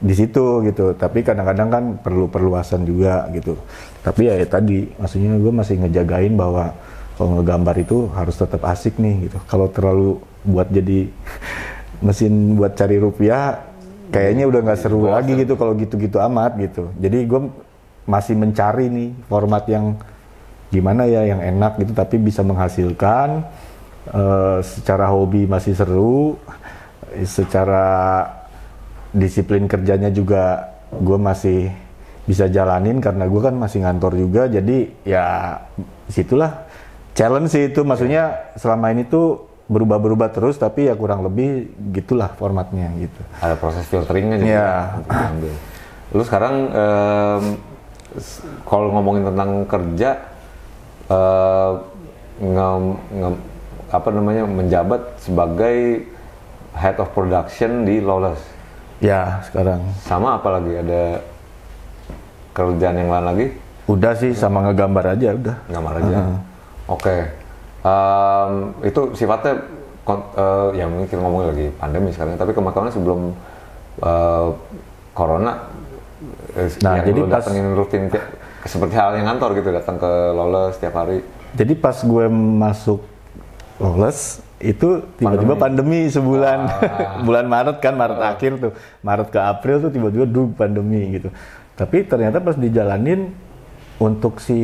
di situ gitu. Tapi kadang-kadang kan perlu perluasan juga gitu. Tapi ya, ya tadi, maksudnya gue masih ngejagain bahwa kalau ngegambar itu harus tetap asik nih gitu. Kalau terlalu buat jadi mesin buat cari rupiah, kayaknya udah nggak seru Bosan. lagi gitu kalau gitu-gitu amat gitu. Jadi gue masih mencari nih format yang gimana ya, yang enak gitu tapi bisa menghasilkan, uh, secara hobi masih seru, secara disiplin kerjanya juga gue masih bisa jalanin karena gue kan masih ngantor juga. Jadi ya situlah challenge sih itu, maksudnya selama ini tuh berubah-berubah terus tapi ya kurang lebih gitulah formatnya gitu. Ada proses filteringnya juga Iya. untuk diambil. Lu sekarang em, s- kalau ngomongin tentang kerja, eh, nge- nge- apa namanya menjabat sebagai head of production di Lawless. Ya sekarang Sama apa lagi, ada kerjaan yang lain lagi? udah sih sama ngegambar aja udah. Gambar aja. Uh-huh. Oke. Em, itu sifatnya kon- eh, ya mungkin kita ngomongin lagi pandemi sekarang, tapi kemarin sebelum eh, corona, eh, Nah, yang jadi lu pas- datengin rutin kayak- seperti hal yang kantor gitu, datang ke Lawless setiap hari. Jadi pas gue masuk Lawless itu tiba-tiba pandemi, sebulan. Bulan Maret kan, Maret akhir tuh. Maret ke April tuh tiba-tiba dulu pandemi gitu. Tapi ternyata pas dijalanin untuk si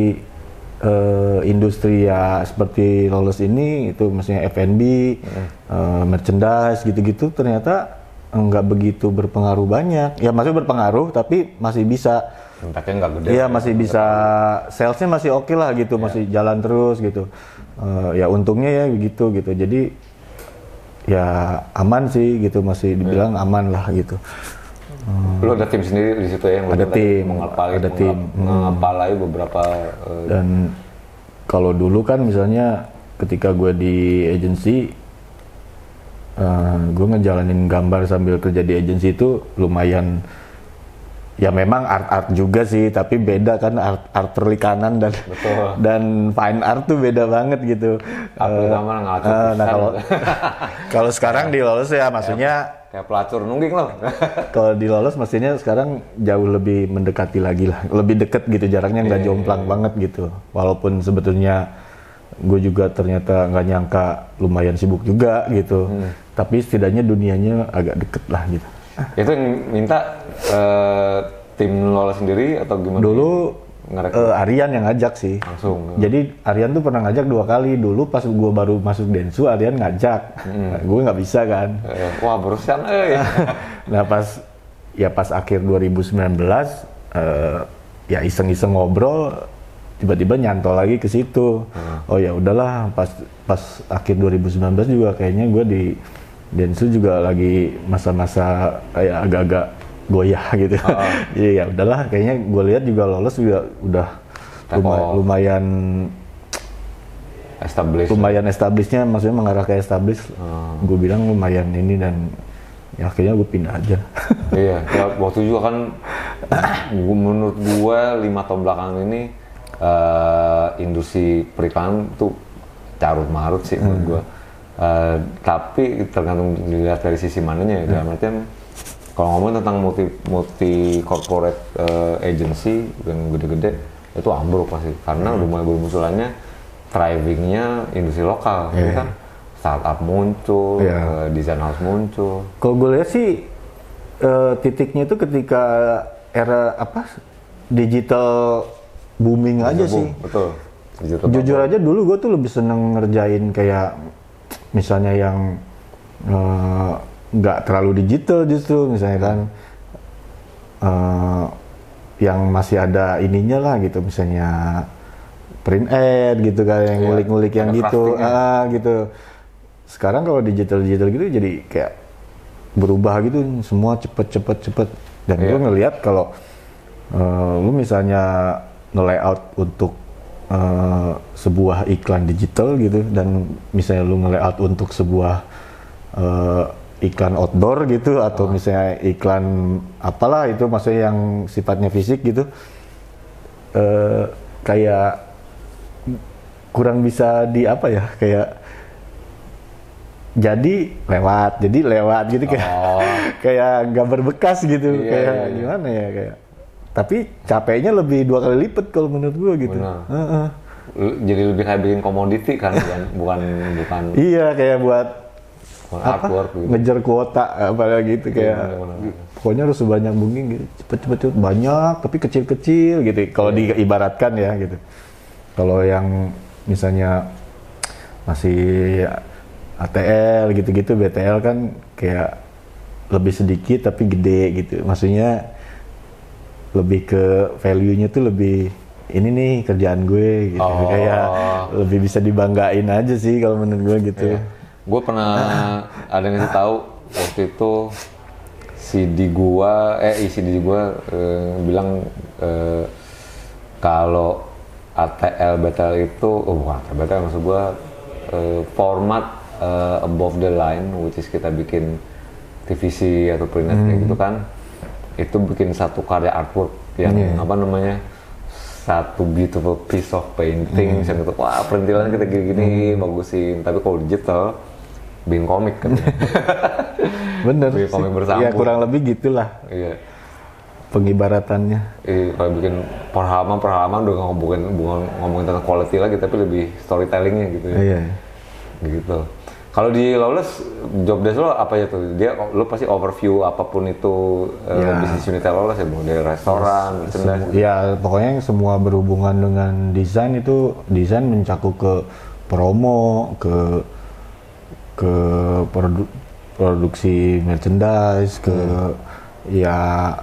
eh, industri ya seperti Lawless ini itu maksudnya F and B, eh, merchandise gitu-gitu ternyata nggak begitu berpengaruh banyak. Ya masih berpengaruh tapi masih bisa. Impactnya nggak gede. Iya masih bisa, salesnya masih oke lah gitu, masih jalan terus gitu. Eh, ya untungnya ya begitu gitu. Jadi ya aman sih gitu, masih dibilang aman lah gitu. Lu ada tim sendiri di situ ya, yang lu Ada tadi tim, mengepalai, ada tim. mengepalai beberapa eh, Dan kalau dulu kan misalnya ketika gue di agency, eh, gue ngejalanin gambar sambil kerja di agency itu lumayan. Ya memang art-art juga sih, tapi beda kan art, art perlikanan dan Betul. dan fine art tuh beda banget gitu. Art Eh, pertama ngaco eh, nah pisan. kalau kalau sekarang di Lawless ya maksudnya kayak pelacur nungging loh. kalau di Lawless maksudnya sekarang jauh lebih mendekati lagi lah, lebih deket gitu, jaraknya nggak jomplang banget gitu. Walaupun sebetulnya gue juga ternyata nggak nyangka lumayan sibuk juga gitu, tapi setidaknya dunianya agak deket lah gitu. Itu yang minta eh, tim Lawless sendiri atau gimana? Dulu Ngerekrut eh, Aryan yang ngajak sih. langsung. Jadi Aryan tuh pernah ngajak dua kali. Dulu pas gue baru masuk Densu, Aryan ngajak. Nah, gue nggak bisa kan. Eh, wah berusan eh. Nah pas ya pas akhir dua ribu sembilan belas eh, ya iseng-iseng ngobrol, tiba-tiba nyantol lagi ke situ. Oh ya udahlah, pas pas akhir dua ribu sembilan belas juga kayaknya gue di Densu juga lagi masa-masa kayak agak-agak goyah gitu. Jadi ya udahlah, kayaknya gue lihat juga Lawless juga udah luma- Teko. lumayan Established. lumayan establishnya, maksudnya mengarah ke establish. Gue bilang lumayan ini dan ya akhirnya gue pindah aja. Iya, ya, waktu juga kan gua- menurut gua lima tahun belakangan ini eh, industri periklanan tuh carut marut sih menurut gua. Eh, tapi tergantung dilihat dari sisi mananya ya. Dalam artian kalau ngomong tentang multi multi corporate eh, agency yang gede-gede itu ambruk pasti karena udah mulai bermunculannya thrivingnya industri lokal, Iya. ya kan startup muncul, Iya. eh, design house muncul. Kalau gue lihat sih eh, titiknya itu ketika era apa digital booming aja sih. Betul. Digital Jujur aja dulu gue tuh lebih seneng ngerjain kayak misalnya yang eh, nggak terlalu digital justru misalnya kan eh, yang masih ada ininya lah gitu, misalnya print ad gitu kan, yang Iya, ngulik-ngulik yang ada gitu, craftingnya. ah gitu. Sekarang kalau digital-digital gitu jadi kayak berubah gitu, semua cepet-cepet cepet. Dan Iya. gue ngelihat kalau eh, lu misalnya nge-layout untuk eh, sebuah iklan digital gitu, dan misalnya lu nge-layout untuk sebuah eh, iklan outdoor gitu, atau misalnya iklan apalah itu, maksudnya yang sifatnya fisik gitu, eh, kayak kurang bisa di apa ya, kayak jadi lewat, jadi lewat gitu kayak Oh. kayak nggak berbekas gitu, Iya, kayak iya, iya. gimana ya kayak. Tapi capeknya lebih dua kali lipat kalau menurut gua gitu. Benar. Heeh. Lu- Jadi lebih kayak bikin komoditi kan, bukan bukan bukan Iya kayak buat bukan apa? artwork gitu. Ngejar kuota apalagi gitu kayak. Iya, benar, benar. Pokoknya harus sebanyak mungkin gitu, cepet-cepet cepet, banyak tapi kecil-kecil gitu. Kalau Iya. diibaratkan ya gitu. Kalau yang misalnya masih A T L gitu-gitu, B T L kan kayak lebih sedikit tapi gede gitu. Maksudnya lebih ke value-nya tuh lebih ini nih kerjaan gue gitu. Oh. Kayak lebih bisa dibanggain aja sih kalau menurut gue gitu. Gue pernah ada yang ngasih tahu waktu itu C D gua, eh C D gua eh, bilang eh, kalau A T L B T L itu, oh bukan A T L B T L maksud gua eh, format eh, above the line, which is kita bikin T V C atau printed kayak gitu kan, itu bikin satu karya artwork yang Iya. apa namanya, satu beautiful piece of painting, yang gitu, wah perintilan kita gini-gini bagusin, tapi kalau digital bikin komik kan. Bener Bikin sih. komik bersambung. Ya kurang lebih gitulah Iya. pengibaratannya. Eh, kalau bikin per halaman per halaman udah nggak ngomongin bukan ngomongin tentang quality lagi, tapi lebih storytellingnya gitu ya. Iya. Gitu. Kalau di Lawless, job desk lo apa ya tuh? Dia lo pasti overview apapun itu eh, Ya. bisnis unit Lawless ya, mau dari restoran, merchandise. Semu- ya pokoknya yang semua berhubungan dengan desain itu, desain mencakup ke promo, ke ke produ- produksi merchandise, ke ya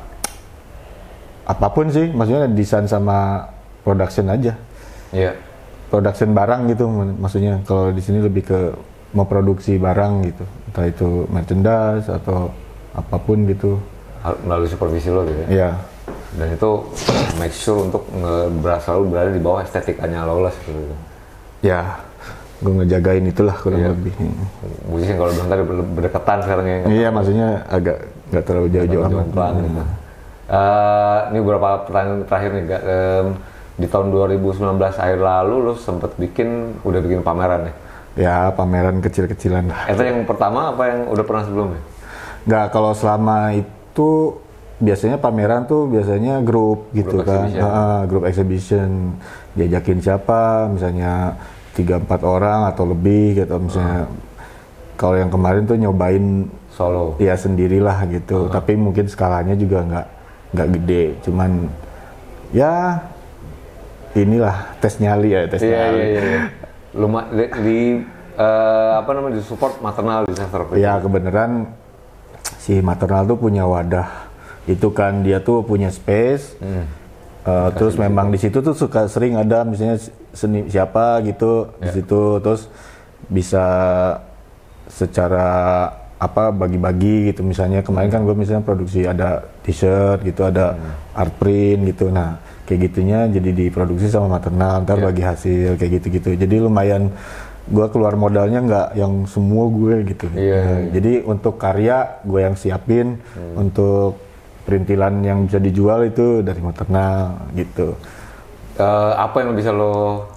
apapun sih, maksudnya desain sama production aja, Iya. production barang gitu mak- maksudnya. Kalau di sini lebih ke memproduksi barang gitu, entah itu merchandise atau apapun gitu. Hal- Melalui supervisi lo gitu ya. Ya, Dan itu make sure untuk nge- ber- selalu berada di bawah estetikanya Lawless gitu. ya, gue ngejagain itulah kurang Iya. lebih. Mungkin kalau bilang tadi ber- berdekatan sekarang ya. Iya, maksudnya agak nggak terlalu jauh-jauh amat. Jomplang gitu. Eh, ini beberapa pertanyaan terakhir nih, Gak? Em, di tahun dua ribu sembilan belas akhir lalu lo sempet bikin, udah bikin pameran ya? Ya, pameran kecil-kecilan lah. Itu yang pertama apa yang udah pernah sebelumnya? Nggak, kalau selama itu biasanya pameran tuh biasanya grup gitu Grup kan. exhibition. Ah, grup exhibition. Diajakin siapa, misalnya tiga empat orang atau lebih gitu. Misalnya kalau yang kemarin tuh nyobain Solo. ya sendirilah gitu. Tapi mungkin skalanya juga nggak nggak gede. Cuman ya inilah tes nyali ya, tes Iya, nyali. iya, iya. iya. Luma, di, di, eh, apa namanya, di support maternal disaster. Ya kebenaran si maternal tuh punya wadah itu kan, dia tuh punya space. Uh, terus memang di situ tuh suka sering ada misalnya seni siapa gitu di situ, terus bisa secara apa bagi-bagi gitu. Misalnya kemarin kan gue misalnya produksi ada t-shirt gitu, ada art print gitu. Nah kayak gitunya jadi diproduksi sama maternal, ntar bagi hasil kayak gitu-gitu. Jadi lumayan gue keluar modalnya nggak yang semua gue gitu. Iya, Nah, iya. Jadi untuk karya gue yang siapin, untuk perintilan yang bisa dijual itu dari maternal gitu. Eh, apa yang bisa lo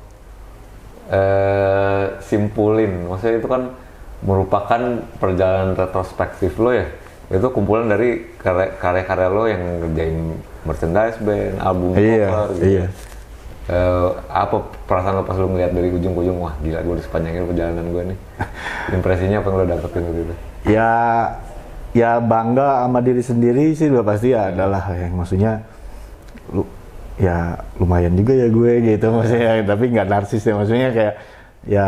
eh, simpulin? Maksudnya itu kan merupakan perjalanan retrospektif lo ya. Itu kumpulan dari karya- karya-karya lo yang ngerjain merchandise band, album, Iya, cover gitu. iya. Eh, apa perasaan lo pas lo ngeliat dari ujung ke ujung, wah gila gue udah sepanjangin perjalanan gue nih. Impresinya apa yang lo dapetin waktu itu? Ya, ya bangga sama diri sendiri sih udah pasti ya adalah yang maksudnya lu ya lumayan juga ya gue gitu maksudnya, tapi nggak narsis ya, maksudnya kayak ya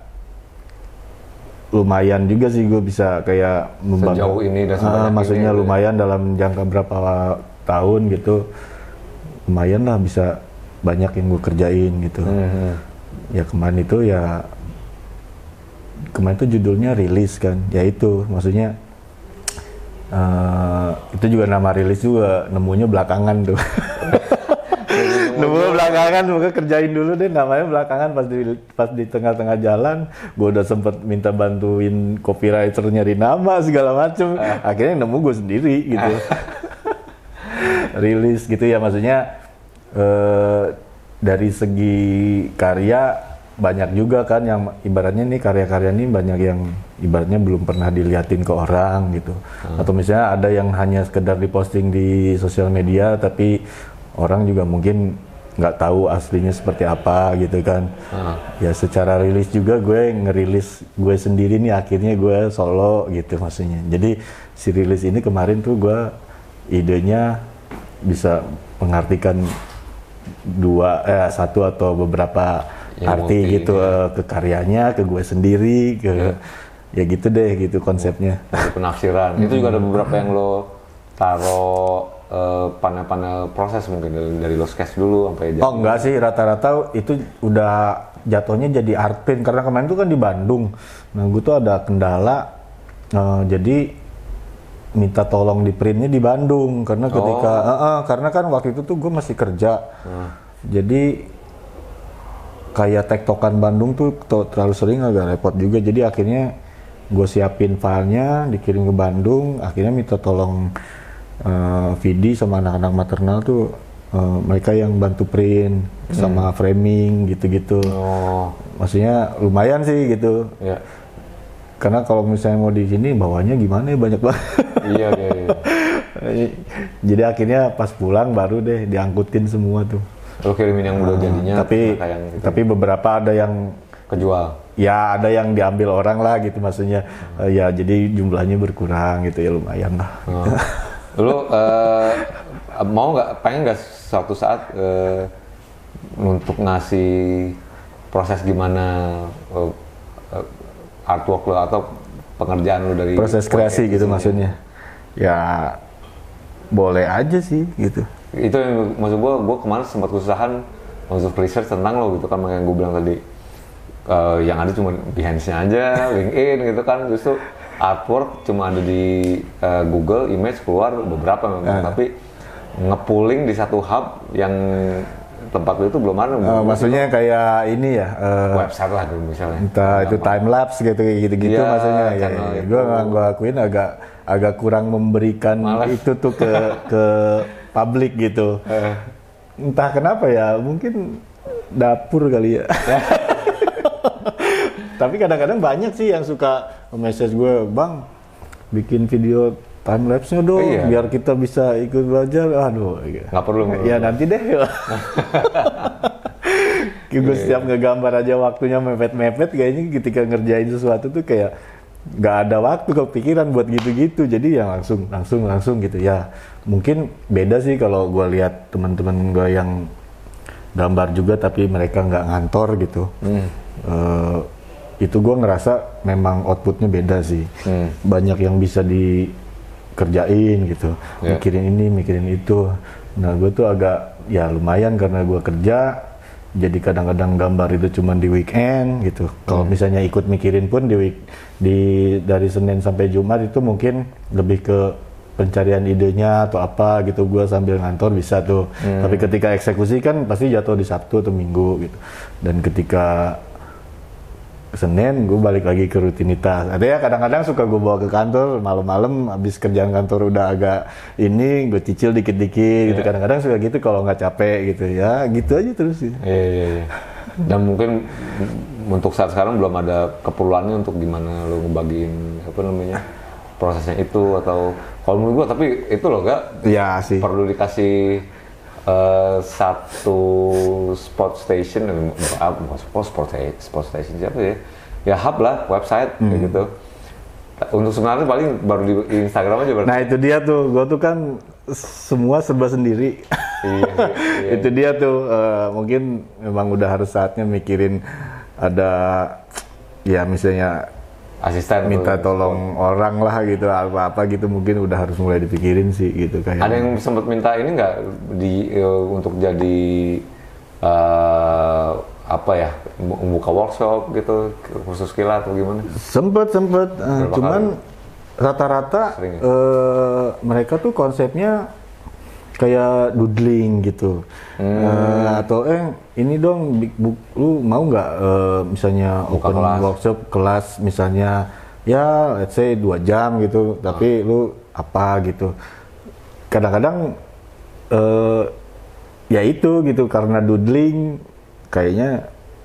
lumayan juga sih gue bisa kayak membangga- Sejauh ini dan Ah, sebanyak maksudnya ini, gitu ya. lumayan dalam jangka berapa tahun gitu, lumayan lah bisa banyak yang gue kerjain gitu. Hmm. Ya kemarin itu ya kemarin itu judulnya rilis kan, ya itu maksudnya eh, itu juga nama rilis juga nemunya belakangan tuh. Nemu belakangan, semoga kerjain dulu deh namanya belakangan, pas di pas di tengah-tengah jalan gue udah sempet minta bantuin copywriter nyari nama segala macem, akhirnya yang nemu gue sendiri gitu. Rilis gitu ya, maksudnya eh, dari segi karya banyak juga kan yang ibaratnya nih karya-karya ini banyak yang ibaratnya belum pernah diliatin ke orang gitu. Hmm. Atau misalnya ada yang hanya sekedar diposting di sosial media tapi orang juga mungkin nggak tahu aslinya seperti apa gitu kan. Hmm. Ya secara rilis juga gue ngerilis gue sendiri nih akhirnya gue solo gitu maksudnya. Jadi si rilis ini kemarin tuh gue idenya bisa mengartikan dua eh satu atau beberapa ya, arti multi, gitu ya. Ke karyanya, ke gue sendiri, ke ya, ya gitu deh gitu konsepnya. Dari penafsiran. Itu juga ada beberapa yang lo taruh uh, panel-panel proses mungkin dari, dari lo sketch dulu sampai jadi. Oh enggak sih, rata-rata itu udah jatuhnya jadi art print karena kemarin itu kan di Bandung. Nah gue tuh ada kendala uh, jadi minta tolong di printnya di Bandung karena ketika oh. uh, uh, karena kan waktu itu tuh gue masih kerja. Hmm. Jadi kayak tektokan Bandung tuh terlalu sering agak repot juga, jadi akhirnya gue siapin filenya dikirim ke Bandung, akhirnya minta tolong uh, V D sama anak-anak maternal tuh uh, mereka yang bantu print hmm. sama framing gitu-gitu. Oh. Maksudnya lumayan sih gitu. Ya. Karena kalau misalnya mau di sini bawahnya gimana ya banyak banget. Iya, iya, iya. Jadi akhirnya pas pulang baru deh diangkutin semua tuh. Lo kirimin yang udah jadinya, tapi gitu. Tapi beberapa ada yang kejual. Ya ada yang diambil orang lah gitu maksudnya. Hmm. Uh, ya jadi jumlahnya berkurang gitu ya lumayan lah. Oh. Lo uh, mau nggak, pengen nggak suatu saat uh, untuk ngasih proses gimana uh, uh, artwork lo atau pengerjaan lo dari proses kreasi gitu maksudnya? Ya boleh aja sih gitu. Itu yang maksud gue, gue kemarin sempat kesusahan untuk research tentang lo gitu kan, yang gue bilang tadi uh, yang ada cuma Behance-nya aja, LinkedIn gitu kan, justru artwork cuma ada di uh, Google, image keluar beberapa memang, uh. tapi ngepooling di satu hub yang tempat itu belum ada. Uh, maksudnya kayak ini ya, uh, website lah dulu misalnya. Entah itu time lapse gitu gitu-gitu ya, maksudnya ya. ya. Gue gue akuin agak agak kurang memberikan Malas. itu tuh ke ke publik gitu. Uh. Entah kenapa ya, mungkin dapur kali ya. Tapi kadang-kadang banyak sih yang suka message gue, "Bang, bikin video time lapse-nya dong, iya. biar kita bisa ikut belajar." Aduh, nggak perlu. Ya nanti deh. Gue setiap ngegambar aja waktunya mepet-mepet, kayaknya ketika ngerjain sesuatu tuh kayak nggak ada waktu kepikiran buat gitu-gitu, jadi ya langsung langsung langsung gitu ya. Mungkin beda sih kalau gue lihat teman-teman gue yang gambar juga tapi mereka nggak ngantor gitu. Hmm. Uh, itu gue ngerasa memang outputnya beda sih. Hmm. Banyak yang bisa dikerjain gitu, yeah. mikirin ini mikirin itu. Nah gue tuh agak ya lumayan karena gue kerja. Jadi kadang-kadang gambar itu cuma di weekend gitu. Kalau hmm. misalnya ikut mikirin pun di week, di dari Senin sampai Jumat itu mungkin lebih ke pencarian idenya atau apa gitu. Gua sambil ngantor bisa tuh. Hmm. Tapi ketika eksekusi kan pasti jatuh di Sabtu atau Minggu gitu. Dan ketika Senin gue balik lagi ke rutinitas. Ada ya kadang-kadang suka gue bawa ke kantor malam-malam habis kerjaan kantor udah agak ini gue cicil dikit-dikit yeah. gitu. Kadang-kadang suka gitu kalau nggak capek gitu ya. Gitu aja terus sih. Iya yeah, iya yeah, yeah. Dan mungkin untuk saat sekarang belum ada keperluannya untuk gimana lo ngebagiin apa namanya prosesnya itu atau kalau menurut gue tapi itu loh gak ya, sih. perlu dikasih Uh, satu spot station, bukan spot spot spot station siapa ya? Ya hub lah, website hmm. kayak gitu. Untuk sebenarnya paling baru di Instagram aja. Berarti. Nah itu dia tuh, gue tuh kan semua serba sendiri. iya, iya, itu dia tuh, uh, mungkin memang udah harus saatnya mikirin ada ya misalnya asisten minta tuh, tolong sport. Orang lah gitu apa-apa gitu mungkin udah harus mulai dipikirin sih gitu kayak. Ada yang sempat minta ini nggak di uh, untuk jadi uh, apa ya membuka workshop gitu khusus kilat atau gimana? Sempet sempet uh, cuman kali? Rata-rata ya? uh, mereka tuh konsepnya kayak doodling gitu hmm. uh, atau eh ini dong bu, lu mau nggak uh, misalnya buka open kelas. Workshop kelas misalnya ya let's say dua jam gitu tapi hmm. lu apa gitu kadang-kadang uh, ya itu gitu karena doodling kayaknya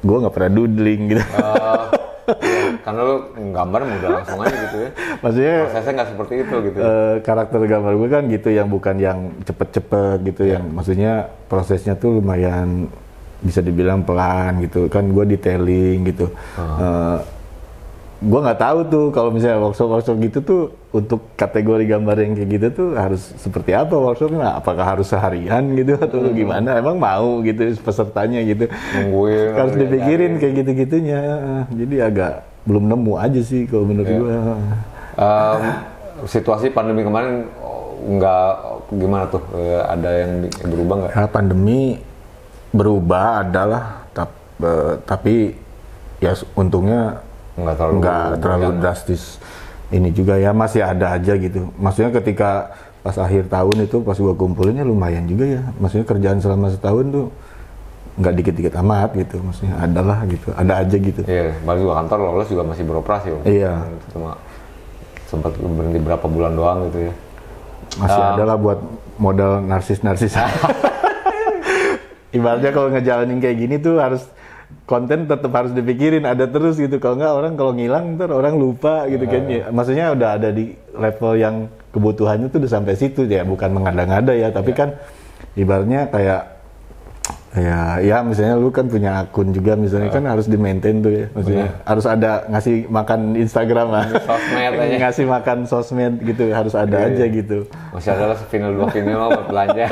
gue nggak pernah doodling gitu. Uh, ya, karena lu gambar udah langsung aja gitu ya. Maksudnya prosesnya nggak seperti itu gitu. Uh, karakter gambar gue kan gitu yang bukan yang cepet-cepet gitu, yeah. Yang maksudnya prosesnya tuh lumayan bisa dibilang pelan gitu. Kan gue detailing gitu. Uh-huh. Uh, gue nggak tahu tuh kalau misalnya workshop-workshop gitu tuh untuk kategori gambar yang kayak gitu tuh harus seperti apa workshopnya? Apakah harus seharian gitu atau hmm. gimana? Emang mau gitu pesertanya gitu? Nungguin, harus dipikirin kayak gitu-gitunya. Jadi agak belum nemu aja sih kalau menurut yeah. gue. Um, situasi pandemi kemarin nggak gimana tuh? Ada yang berubah nggak? Ya, pandemi berubah adalah, tapi ya untungnya nggak terlalu, nggak terlalu drastis. Ini juga ya masih ada aja gitu. Maksudnya ketika pas akhir tahun itu pas gua kumpulinnya lumayan juga ya. Maksudnya kerjaan selama setahun tuh nggak dikit-dikit amat gitu. Maksudnya adalah gitu, ada aja gitu. Iya, balik juga kantor lolos juga masih beroperasi. Loh. Iya. Cuma sempat berhenti berapa bulan doang gitu ya. Masih um, adalah buat modal narsis-narsis. Ibaratnya kalau ngejalanin kayak gini tuh harus konten tetap harus dipikirin, ada terus gitu. Kalau nggak orang kalau ngilang ntar orang lupa gitu kan. Ya, maksudnya udah ada di level yang kebutuhannya tuh udah sampai situ ya, bukan mengada-ngada ya. Tapi yeah. kan ibaratnya kayak ya ya misalnya lu kan punya akun juga misalnya uh. kan harus di-maintain tuh ya. Maksudnya uh. harus ada ngasih makan Instagram lah. Sosmed aja. Ngasih makan sosmed gitu harus ada yeah, aja yeah. gitu. Masih ada lah vinyl dua vinyl buat belanja.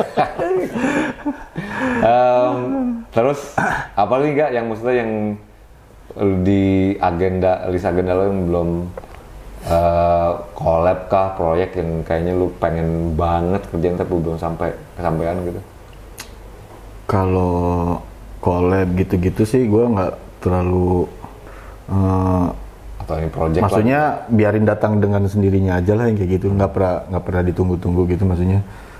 um, terus apa lagi gak yang maksudnya yang di agenda list agenda lo yang belum uh, collab kah, proyek yang kayaknya lu pengen banget kerjain tapi belum sampai kesampaian gitu? Kalau collab gitu-gitu sih gue nggak terlalu uh, atau ini project maksudnya lagi. Biarin datang dengan sendirinya aja lah yang kayak gitu, nggak pernah nggak pernah ditunggu-tunggu gitu maksudnya.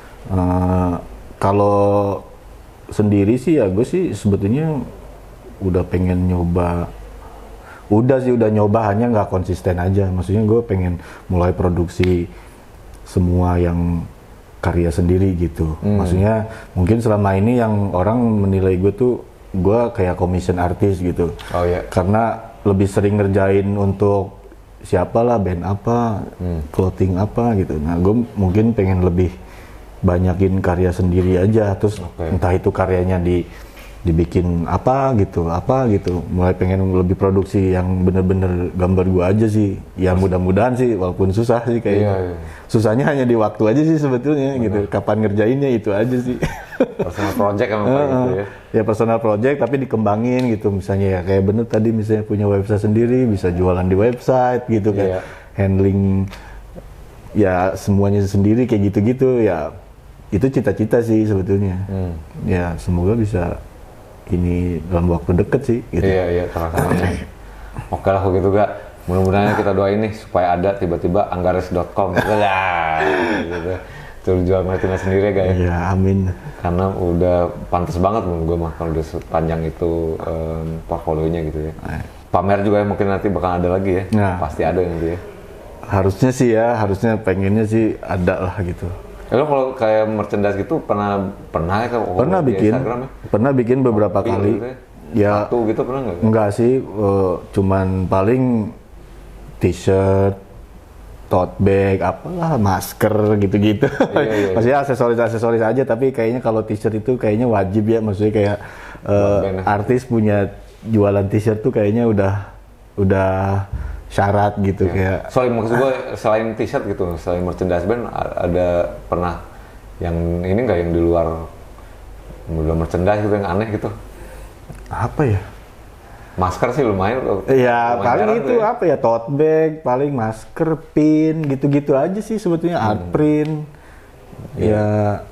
Uh, kalau sendiri sih ya gue sih sebetulnya udah pengen nyoba, udah sih udah nyoba hanya nggak konsisten aja. Maksudnya gue pengen mulai produksi semua yang karya sendiri gitu. Hmm. Maksudnya mungkin selama ini yang orang menilai gue tuh gue kayak commission artist gitu. Oh iya. Karena lebih sering ngerjain untuk siapalah band apa, hmm. clothing apa gitu. Nah gue mungkin pengen lebih banyakin karya sendiri aja, terus okay. entah itu karyanya di dibikin apa gitu, apa gitu. Mulai pengen lebih produksi yang bener-bener gambar gua aja sih. Ya mudah-mudahan sih, walaupun susah sih kayaknya. Iya, iya. Susahnya hanya di waktu aja sih sebetulnya. Bener. Gitu. Kapan ngerjainnya itu aja sih. Personal project emang kayak gitu ya. Ya personal project tapi dikembangin gitu. Misalnya ya kayak bener tadi misalnya punya website sendiri, bisa jualan di website gitu kan. Iya. Handling ya semuanya sendiri kayak gitu-gitu ya. Itu cita-cita sih sebetulnya. Hmm. Ya semoga bisa ini dalam waktu deket sih. Gitu. Iya iya terasa. Oke lah begitu gak. Mudah-mudahan kita doain nih supaya ada tiba-tiba anggares dot com gitu lah. Gitu. Tuh jual merchandise sendiri gak ya? Iya amin. Karena udah pantas banget menurut gue mah kalau udah sepanjang itu um, portfolionya gitu ya. Ay. Pamer juga ya mungkin nanti bakal ada lagi ya. Nah, pasti ada nanti ya. Harusnya sih ya, harusnya pengennya sih ada lah gitu. Ya, lo kalau kayak merchandise gitu pernah pernah ya kalau pernah bikin Instagram, ya? Pernah bikin beberapa oh, kali gitu ya, ya satu gitu pernah nggak? Enggak sih, uh, cuman paling t-shirt, tote bag, apalah masker gitu-gitu. Iya, iya, iya. Maksudnya aksesoris-aksesoris aja, tapi kayaknya kalau t-shirt itu kayaknya wajib ya, maksudnya kayak uh, artis punya jualan t-shirt tuh kayaknya udah udah syarat gitu ya. Kayak soalnya maksud gue selain t-shirt gitu, selain merchandise band ada pernah yang ini nggak yang di luar udah merchandise gitu yang aneh gitu? Apa ya? Masker sih lumayan. Iya lumayan paling itu ya. Apa ya tote bag, paling masker, pin gitu-gitu aja sih sebetulnya hmm. art print. Ya, ya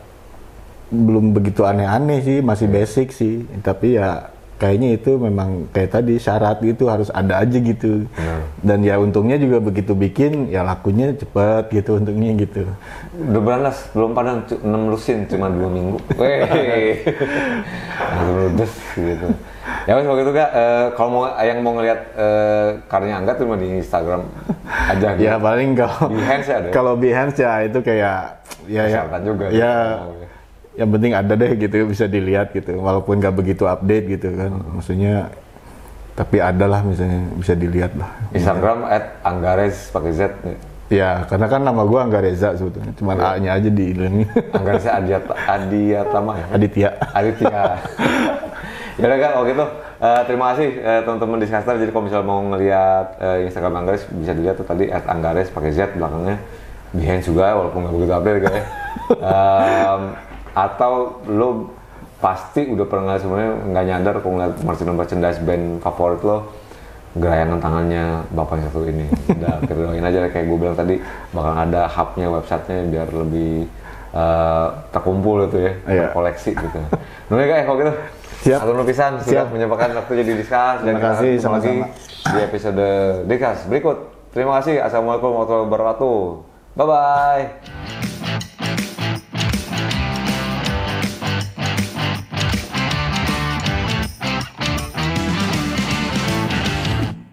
belum begitu aneh-aneh sih, masih ya. Basic sih. Tapi ya kayaknya itu memang kayak tadi syarat gitu harus ada aja gitu. Hmm. Dan ya untungnya juga begitu bikin ya lakunya cepet gitu untungnya gitu. Udah beranas belum padang enam lusin cuma dua minggu. Weh. Ludes gitu. Ya wes begitu Kak. Uh, kalau mau yang mau ngelihat uh, karyanya Angga tuh di Instagram aja gitu. Ya paling kalau Behance ya ada. Kalau Behance ya itu kayak ya ya juga. Ya gitu. Yang penting ada deh gitu bisa dilihat gitu walaupun nggak begitu update gitu kan hmm. maksudnya Tapi ada lah misalnya bisa dilihat lah. Instagram at anggares pakai Z. Ya, karena kan nama gua Angga Reza sebetulnya, cuman Ya. A-nya aja dihilangin. Anggares Adiata Adiatama ya. Aditya. Aditya. Ya udah Kak, kalau gitu eh, terima kasih eh, teman-teman Discaster. Jadi kalau misalnya mau ngelihat eh, Instagram Anggares bisa dilihat tuh tadi at anggares pakai Z belakangnya. Behance juga walaupun nggak begitu update kayak. um, atau lo pasti udah pernah sebenarnya nggak nyadar kalau ngeliat merchandise merchandise band favorit lo, gerayangan tangannya bapak yang satu ini. Udah kita doain aja kayak gue bilang tadi bakal ada hubnya, websitenya biar lebih uh, terkumpul itu ya, Iya. terkoleksi gitu. Oke kayak kalau gitu. Siap. Satu nupisan sudah Siap. menyempatkan waktu jadi Discuss dan Terima kasih, kita ketemu lagi sama-sama. di episode Discuss berikut. Terima kasih. Assalamualaikum warahmatullahi wabarakatuh. Bye bye.